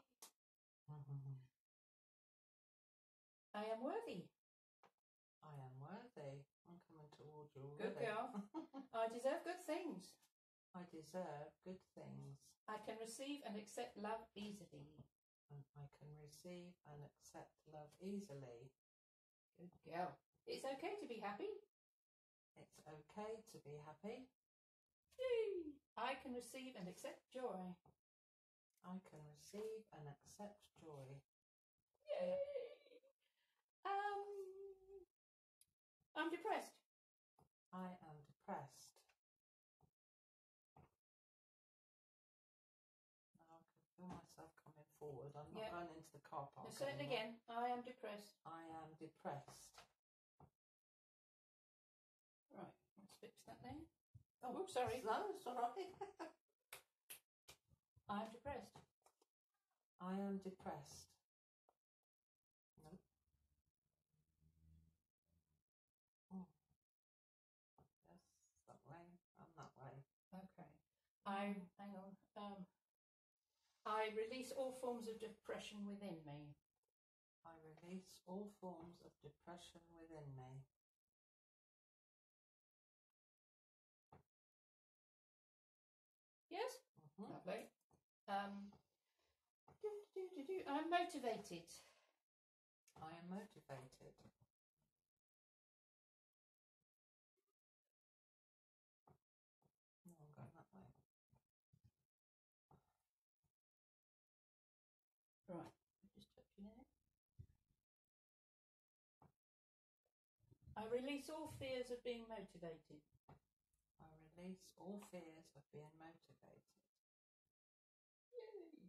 Speaker 1: I am worthy.
Speaker 2: I am worthy. I'm coming towards you already.
Speaker 1: Good girl. I deserve good things.
Speaker 2: I deserve good things.
Speaker 1: I can receive and accept love easily.
Speaker 2: And I can receive and accept love easily.
Speaker 1: Good girl. It's okay to be happy.
Speaker 2: It's okay to be happy.
Speaker 1: Yay. I can receive and accept joy.
Speaker 2: I can receive and accept joy.
Speaker 1: Yay. I'm depressed.
Speaker 2: I am depressed. Now I can feel myself coming forward. I'm not going into the car park.
Speaker 1: Say it again. I am depressed.
Speaker 2: I am depressed.
Speaker 1: Right, let's fix that then. Oh, sorry.
Speaker 2: No, it's all right.
Speaker 1: I'm depressed.
Speaker 2: I am depressed. No. Yes, that way. I'm that way.
Speaker 1: Okay. Hang on. I release all forms of depression within me.
Speaker 2: I release all forms of depression within me.
Speaker 1: Yes? Lovely. I'm motivated.
Speaker 2: I am motivated. No, I'm going that way.
Speaker 1: Right. Just touching it. I release all fears of being motivated.
Speaker 2: I release all fears of being motivated.
Speaker 1: Yay.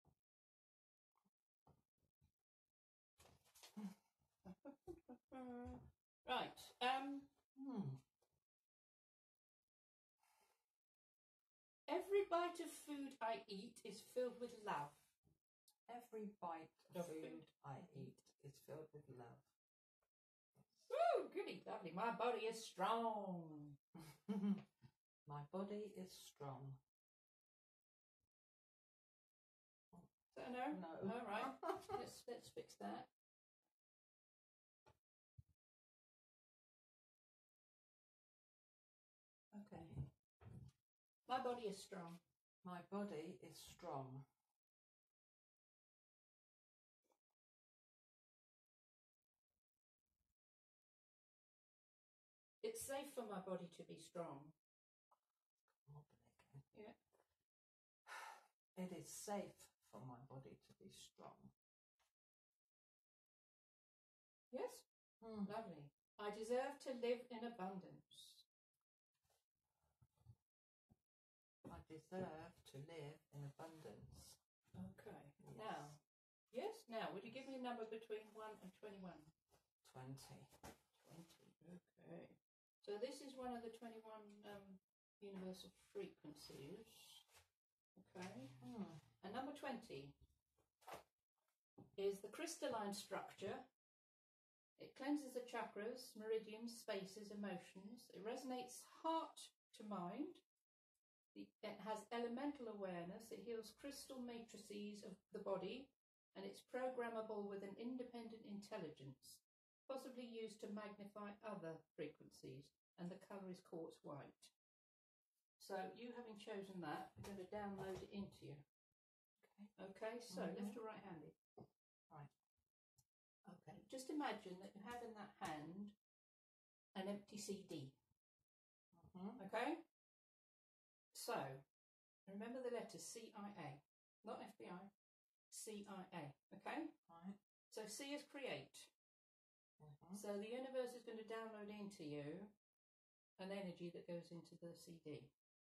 Speaker 1: Right. Every bite of food I eat is filled with love.
Speaker 2: Every bite of food I eat is filled with love.
Speaker 1: Woo, goody, lovely. My body is strong.
Speaker 2: My body is strong.
Speaker 1: Is that a no?
Speaker 2: No.
Speaker 1: All right. let's fix that. Okay. My body is strong.
Speaker 2: My body is strong.
Speaker 1: it safe for my body to be strong? Yeah.
Speaker 2: It is safe for my body to be strong.
Speaker 1: Yes? Lovely. I deserve to live in abundance.
Speaker 2: I deserve to live in abundance.
Speaker 1: Okay.
Speaker 2: Yes.
Speaker 1: Now, would you give me a number between 1 and 21?
Speaker 2: 20.
Speaker 1: 20. Okay. So this is one of the 21 universal frequencies. Okay. And number 20 is the crystalline structure. It cleanses the chakras, meridians, spaces, emotions. It resonates heart to mind. It has elemental awareness. It heals crystal matrices of the body, and it's programmable with an independent intelligence, possibly used to magnify other frequencies, and the colour is quartz white. So you having chosen that, we're going to download it into you. Okay, so left or right-handed?
Speaker 2: Right.
Speaker 1: Okay, just imagine that you have in that hand an empty CD. Okay? So, remember the letters CIA, not FBI, CIA, okay?
Speaker 2: Right.
Speaker 1: So C is create. So the universe is going to download into you an energy that goes into the CD.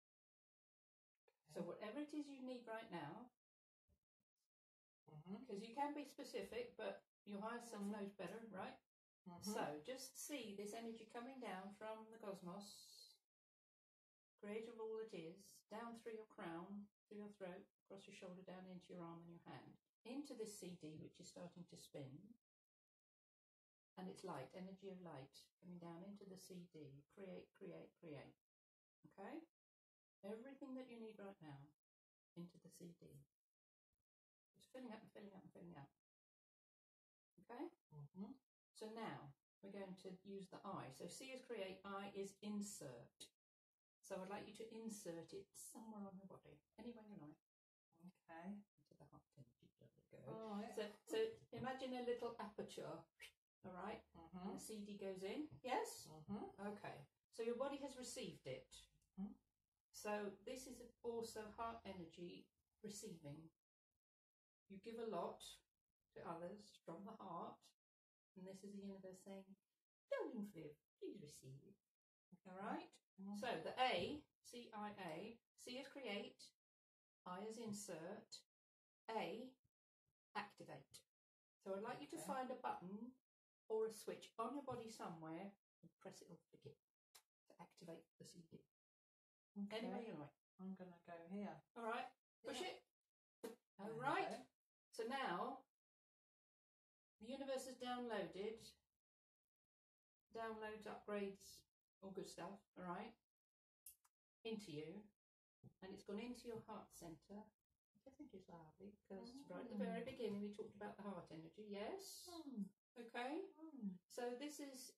Speaker 1: So whatever it is you need right now, because you can be specific, but your higher self knows better, right? So just see this energy coming down from the cosmos, creator of all that is, down through your crown, through your throat, across your shoulder, down into your arm and your hand, into this CD, which is starting to spin. And it's light, energy of light, coming down into the CD. Create, create, create. Okay? Everything that you need right now into the CD. It's filling up and filling up and filling up. Okay? So now we're going to use the I. So C is create, I is insert. So I'd like you to insert it somewhere on your body, anywhere you like.
Speaker 2: Okay.
Speaker 1: Into the heart energy. There we go.
Speaker 2: Right.
Speaker 1: So imagine a little aperture. All right, and the CD goes in. Yes. Okay. So your body has received it. So this is also heart energy receiving. You give a lot to others from the heart, and this is the universe saying, "Darling Viv, please receive." All right. So the A, CIA, C is create, I is insert, A, activate. So I'd like you to find a button or a switch on your body somewhere and press it or flick it to activate the CD. Anywhere you like.
Speaker 2: I'm going to go here.
Speaker 1: All right, push it. All right. So now the universe has downloaded, downloads, upgrades, all good stuff, all right, into you, and it's gone into your heart center. I think it's lovely because right at the very beginning we talked about the heart energy. Yes. Okay. So this is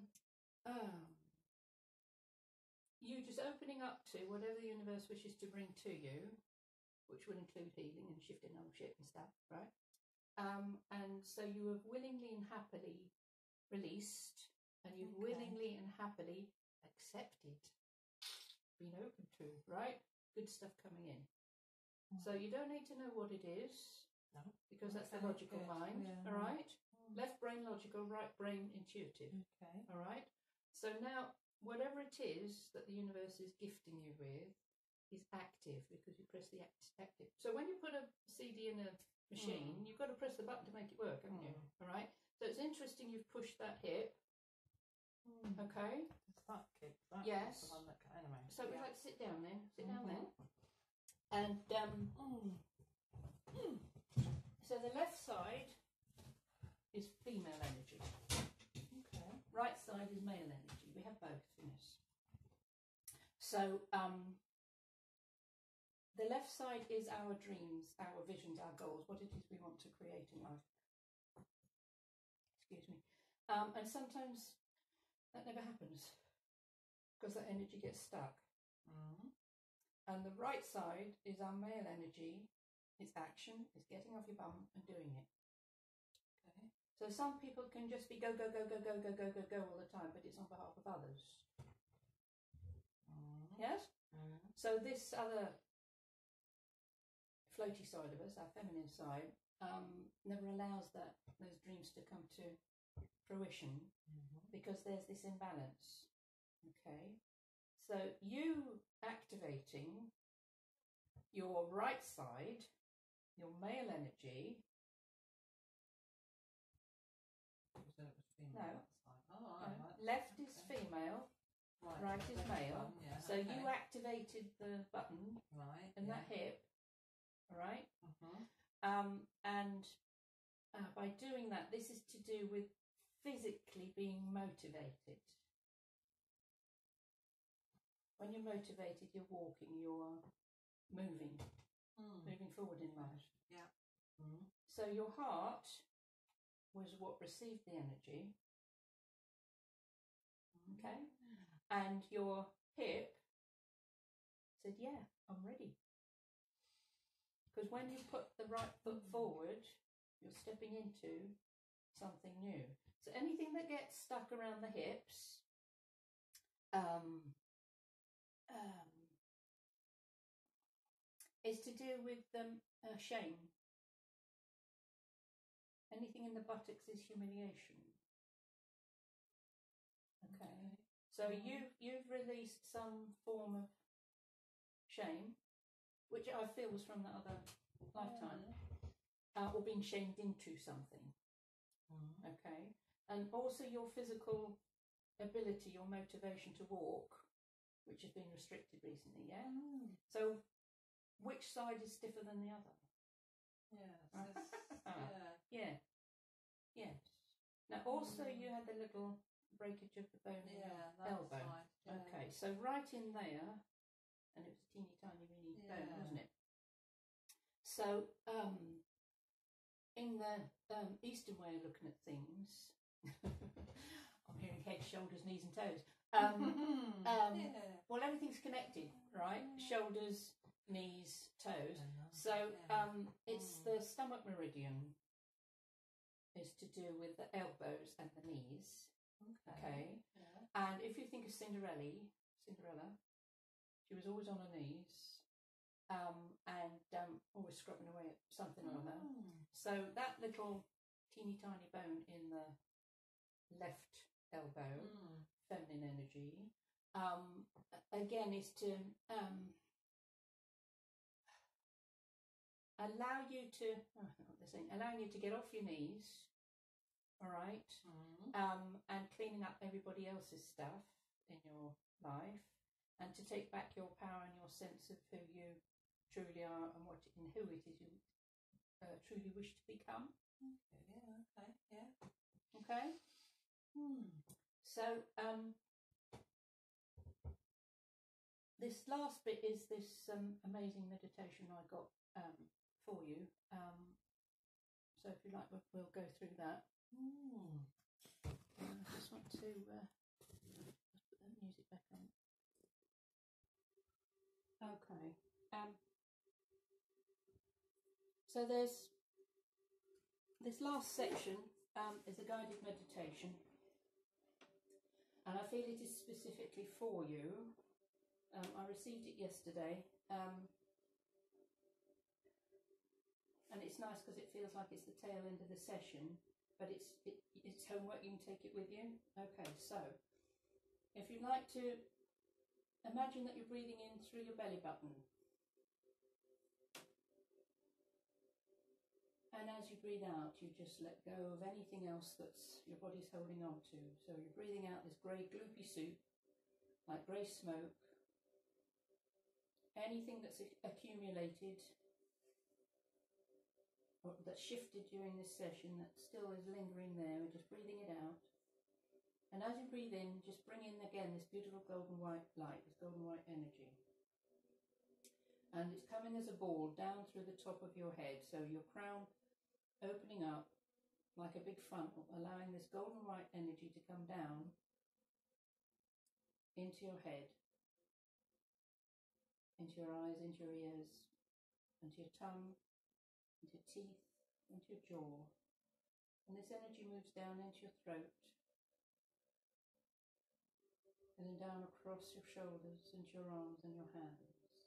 Speaker 1: you just opening up to whatever the universe wishes to bring to you, which will include healing and shifting ownership and stuff, right? And so you have willingly and happily released, and you've willingly and happily accepted, been open to, right? Good stuff coming in. So you don't need to know what it is, because that's the logical mind, all right? Left brain logical, right brain intuitive, all right? So now, whatever it is that the universe is gifting you with is active, because you press the active. So when you put a CD in a machine, you've got to press the button to make it work, haven't you? All right? So it's interesting you've pushed that hip. Okay.
Speaker 2: That kick. That
Speaker 1: yes.
Speaker 2: The one that, anyway.
Speaker 1: So we'd like to sit down then. Sit down then. And so the left side is female energy. Okay. Right side is male energy. We have both in us. So the left side is our dreams, our visions, our goals, what it is we want to create in life. Excuse me. And sometimes that never happens because that energy gets stuck. And the right side is our male energy. It's action, it's getting off your bum and doing it. Okay. So some people can just be go, go, go, go, go, go, go, go, go all the time, but it's on behalf of others. So this other floaty side of us, our feminine side, never allows those dreams to come to fruition because there's this imbalance. Okay, so you activating your right side, your male energy. No. Left is female, right is male.
Speaker 2: Yeah,
Speaker 1: so you activated the button in that hip, all right? And by doing that, this is to do with physically being motivated. When you're motivated, you're walking, you're moving forward in life.
Speaker 2: Yeah.
Speaker 1: So your heart was what received the energy. Okay, and your hip said, yeah, I'm ready. Because when you put the right foot forward, you're stepping into something new. So anything that gets stuck around the hips, is to do with shame. Anything in the buttocks is humiliation. Okay. So you've released some form of shame, which I feel was from the other lifetime, or being shamed into something. Okay. And also your physical ability, your motivation to walk, which has been restricted recently, yeah? So which side is stiffer than the other? Yeah. Yes. Now also you had the little breakage of the bone in your elbow. Right, yeah. Okay, so right in there, and it was a teeny tiny weeny bone, wasn't it? So in the Eastern way of looking at things, I'm hearing head, shoulders, knees and toes. Well, everything's connected, right? Shoulders, knees, toes. So it's the stomach meridian is to do with the elbows and the knees. Okay. Yeah. And if you think of Cinderella, she was always on her knees and always scrubbing away at something or other. So that little teeny tiny bone in the left elbow, feminine energy, again is to allow you to, allowing you to get off your knees, all right, and cleaning up everybody else's stuff in your life, and to take back your power and your sense of who you truly are and who it is you truly wish to become. Okay. So this last bit is this amazing meditation I got for you. So if you like, we'll go through that. I just want to put that music back on. Okay. So there's this last section is a guided meditation, and I feel it is specifically for you. I received it yesterday, and it's nice because it feels like it's the tail end of the session, but it's homework. You can take it with you. Okay, so if you'd like to imagine that you're breathing in through your belly button, and as you breathe out, you just let go of anything else that's your body's holding on to. So you're breathing out this grey gloopy soup, like grey smoke, anything that's accumulated or that shifted during this session that still is lingering there. We're just breathing it out. And as you breathe in, just bring in again this beautiful golden white light, this golden white energy. And it's coming as a ball down through the top of your head. So your crown opening up like a big funnel, allowing this golden white energy to come down into your head, into your eyes, into your ears, into your tongue, into your teeth, into your jaw. And this energy moves down into your throat, and then down across your shoulders, into your arms and your hands.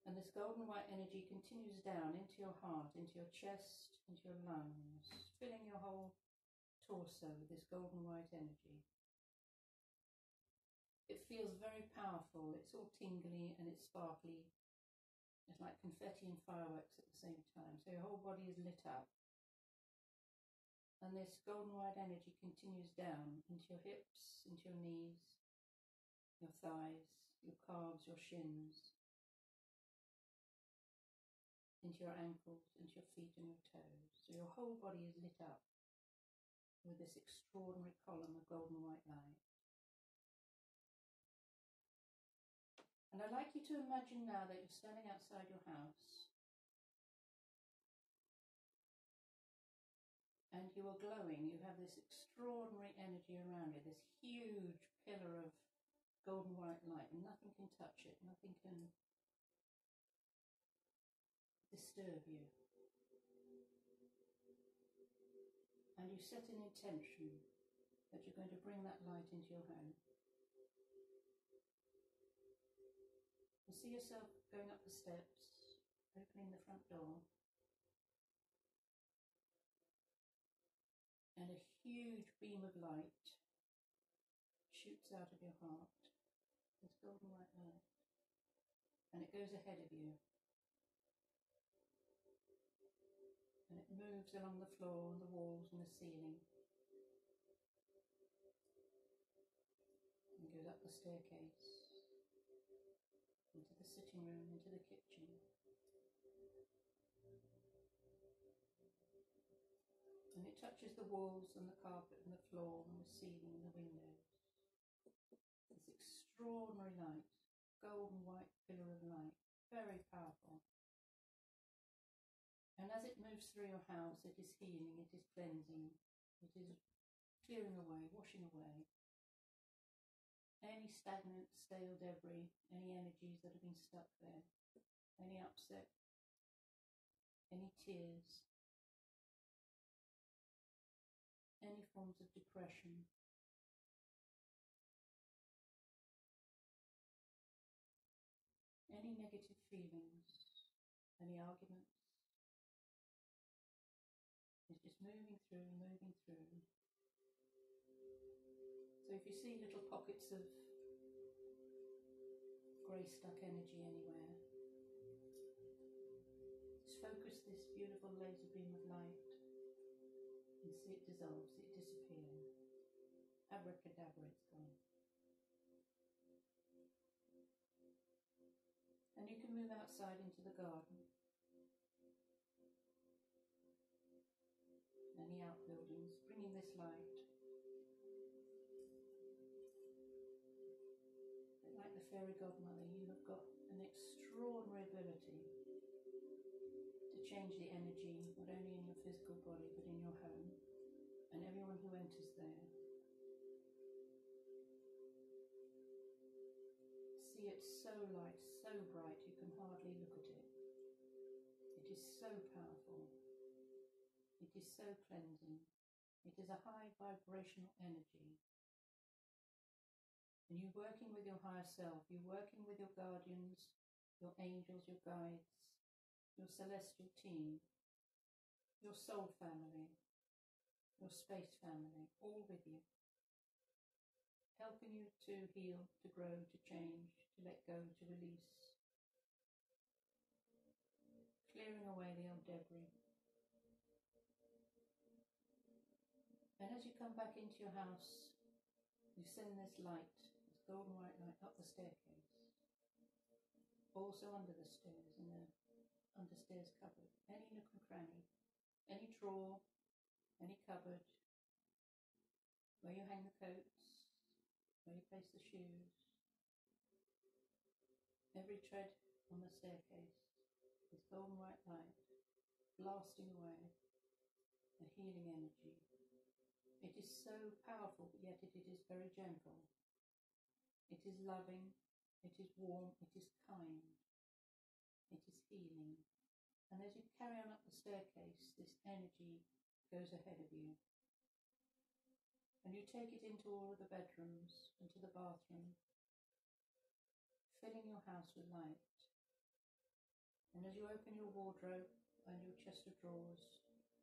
Speaker 1: And this golden white energy continues down into your heart, into your chest, into your lungs, filling your whole torso with this golden white energy. It feels very powerful. It's all tingly and it's sparkly. It's like confetti and fireworks at the same time. So your whole body is lit up. And this golden white energy continues down into your hips, into your knees, your thighs, your calves, your shins, into your ankles, into your feet and your toes. So your whole body is lit up with this extraordinary column of golden white light. And I'd like you to imagine now that you're standing outside your house and you are glowing. You have this extraordinary energy around you, this huge pillar of golden white light, and nothing can touch it, nothing can disturb you. And you set an intention that you're going to bring that light into your home. You see yourself going up the steps, opening the front door, and a huge beam of light shoots out of your heart, this golden white light, and it goes ahead of you. And it moves along the floor and the walls and the ceiling, and goes up the staircase, into the sitting room, into the kitchen. And it touches the walls and the carpet and the floor and the ceiling and the windows. This extraordinary light, golden white pillar of light, very powerful. And as it moves through your house, it is healing, it is cleansing, it is clearing away, washing away any stagnant, stale debris, any energies that have been stuck there, any upset, any tears, any forms of depression, any negative feelings, any arguments. It's just moving through, moving through. So if you see little pockets of grey stuck energy anywhere, just focus this beautiful laser beam of light and see it dissolve, see it disappear. Abracadabra, it's gone. And you can move outside into the garden. Any outbuildings, bringing this light. But like the fairy godmother, you have got an extraordinary ability to change the energy, not only in your physical body, but in your home, and everyone who enters there. See it so light, so bright, you can hardly look at it. It is so powerful. It is so cleansing. It is a high vibrational energy. And you're working with your higher self. You're working with your guardians, your angels, your guides, your celestial team, your soul family, your space family, all with you. Helping you to heal, to grow, to change, to let go, to release. Clearing away the old debris. And as you come back into your house, you send this light, this golden white light, up the staircase. Also under the stairs, in the understairs cupboard. Any nook and cranny, any drawer, any cupboard, where you hang the coats, where you place the shoes. Every tread on the staircase, this golden white light, blasting away a healing energy. It is so powerful, but yet it is very gentle. It is loving, it is warm, it is kind, it is healing. And as you carry on up the staircase, this energy goes ahead of you. And you take it into all of the bedrooms, into the bathroom, filling your house with light. And as you open your wardrobe and your chest of drawers,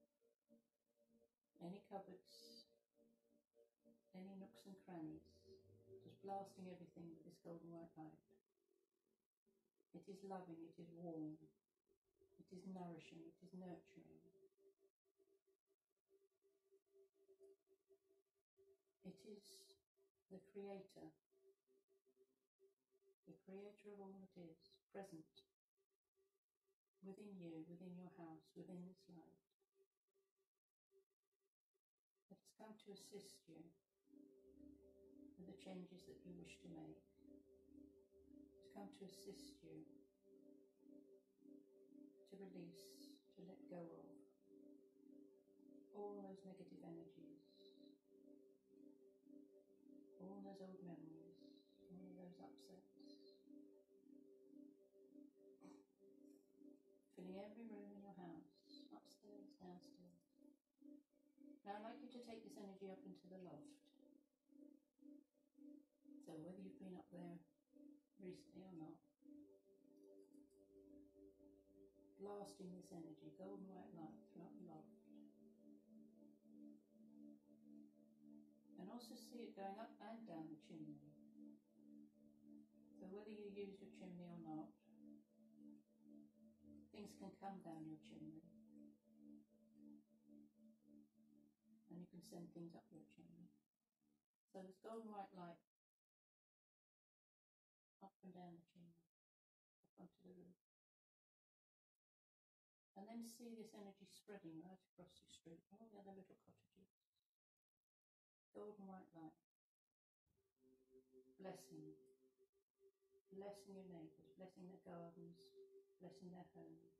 Speaker 1: any cupboards, any nooks and crannies, just blasting everything with this golden white light. It is loving, it is warm, it is nourishing, it is nurturing. It is the creator of all that is, present within you, within your house, within this light. It has come to assist you with the changes that you wish to make. It has come to assist you to release, to let go of all those negative energies, all those old memories, all of those upsets, filling every room in your house, upstairs, downstairs. Now I'd like you to take this energy up into the loft. So whether you've been up there recently or not, blasting this energy, golden white light, throughout the loft. And also see it going up and down the chimney. So whether you use your chimney or not, things can come down your chimney. And you can send things up your chimney. So this golden white light up and down the chimney, up onto the roof. And then see this energy spreading right across your street, all the other little cottages. Golden white light. Blessing. Blessing your neighbours, blessing their gardens, blessing their homes.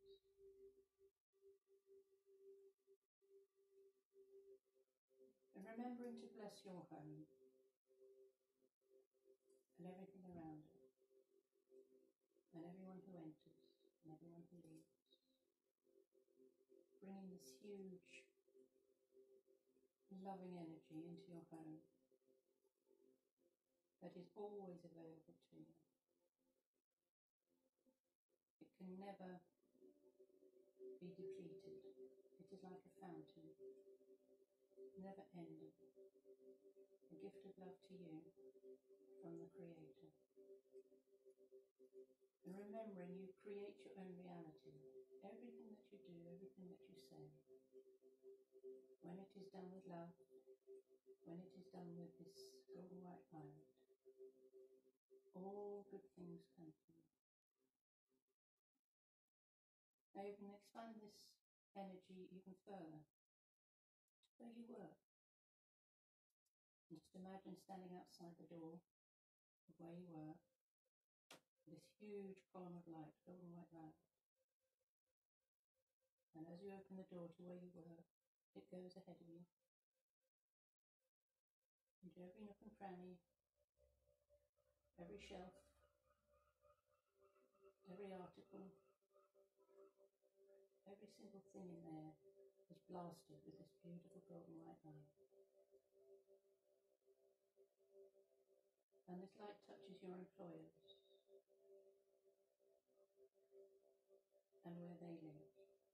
Speaker 1: And remembering to bless your home and everything around it, and everyone who enters and everyone who leaves. Bringing this huge, loving energy into your home that is always available to you. It can never be depleted. It is like a fountain, never ending. A gift of love to you from the Creator. And remembering you create your own reality. Everything that you do, everything that you say, when it is done with love, when it is done with this golden white light, all good things come to you. Now you can expand this energy even further to where you work. And just imagine standing outside the door of where you work, this huge column of light, golden white light. And as you open the door to where you work, it goes ahead of you. Into every nook and cranny, every shelf, every article, every single thing in there is blasted with this beautiful golden white light. And this light touches your employers and where they live.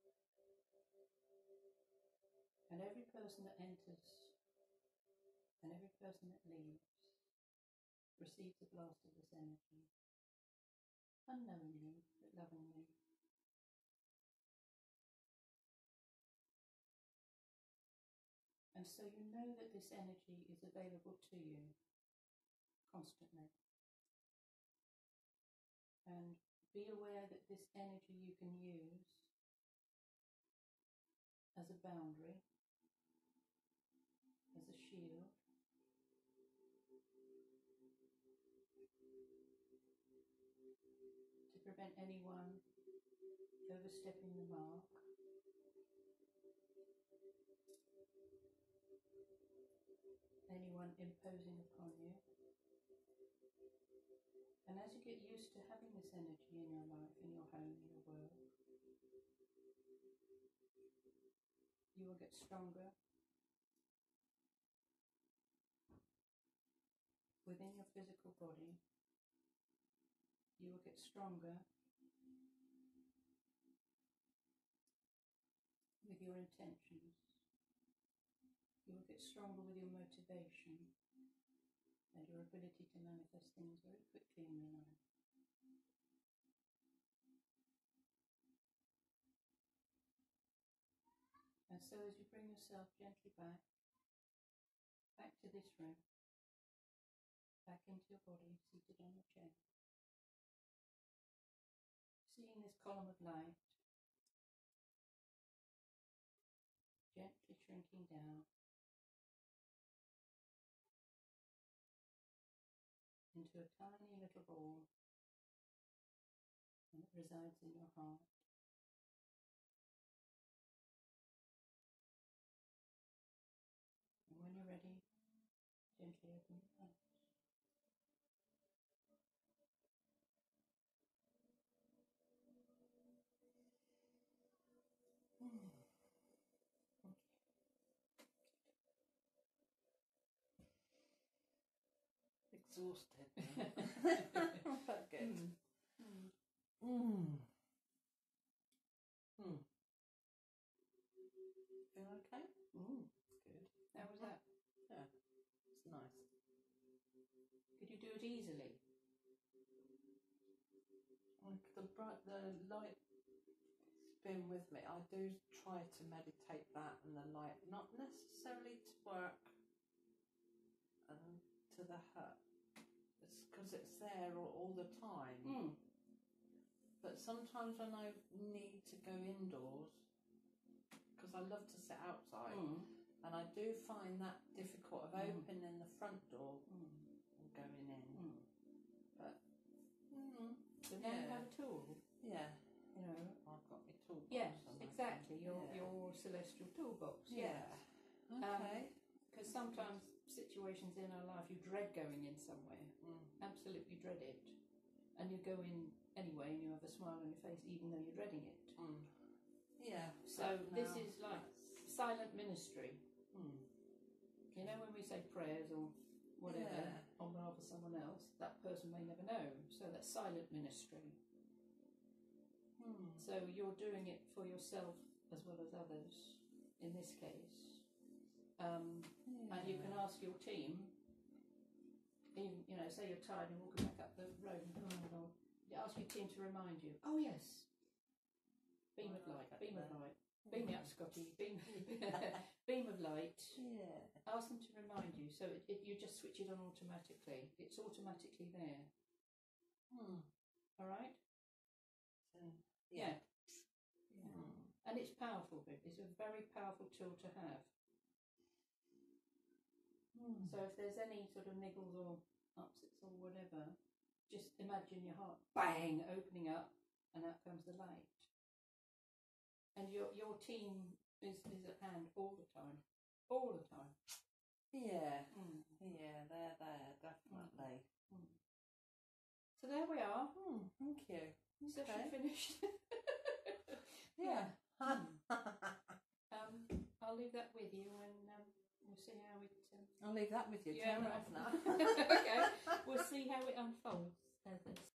Speaker 1: And every person that enters and every person that leaves receives a blast of this energy, unknowingly but lovingly. And so you know that this energy is available to you constantly. And be aware that this energy you can use as a boundary, as a shield, to prevent anyone overstepping the mark, anyone imposing upon you. And as you get used to having this energy in your life, in your home, in your work, you will get stronger within your physical body. You will get stronger with your intentions. You will get stronger with your motivation and your ability to manifest things very quickly in your life. And so as you bring yourself gently back to this room, back into your body, seated on your chair, seeing this column of light gently shrinking down into a tiny little ball, and it resides in your heart. And when you're ready, gently open your eyes.
Speaker 2: Exhausted. But good. Feel okay? Good.
Speaker 1: How was that?
Speaker 2: Yeah, it's nice.
Speaker 1: Could you do it easily?
Speaker 2: The light's been with me. I do try to meditate that and the light, not necessarily to work to the hurt. It's because it's there all the time. But sometimes when I need to go indoors, because I love to sit outside, and I do find that difficult of opening the front door and going in. But
Speaker 1: so now you have a tool.
Speaker 2: Yeah.
Speaker 1: You know,
Speaker 2: I've got my toolbox.
Speaker 1: Yes, exactly. Your celestial toolbox.
Speaker 2: Yeah. Okay.
Speaker 1: Because sometimes situations in our life you dread going in somewhere. Absolutely dread it. And you go in anyway and you have a smile on your face even though you're dreading it.
Speaker 2: Yeah.
Speaker 1: So this is like silent ministry. You know, when we say prayers or whatever on behalf of someone else, that person may never know. So that's silent ministry. So you're doing it for yourself as well as others in this case. And you can ask your team, even, you know, say you're tired and walking back up the road and you ask your team to remind you, oh yes, beam of light, beam of light, beam me up, Scotty, beam of light.
Speaker 2: Yeah.
Speaker 1: Ask them to remind you, so you just switch it on automatically. It's automatically there. All right? Yeah. And it's powerful, Viv. It's a very powerful tool to have. So if there's any sort of niggles or upsets or whatever, just imagine your heart bang opening up and out comes the light. And your team is at hand all the time. All the time.
Speaker 2: Yeah. Yeah, they're there, definitely.
Speaker 1: So there we are.
Speaker 2: Thank you.
Speaker 1: Session finished.
Speaker 2: Yeah.
Speaker 1: I'll leave that with you and we'll see how it...
Speaker 2: I'll leave that with you. Turn it off now.
Speaker 1: Okay. We'll see how it unfolds.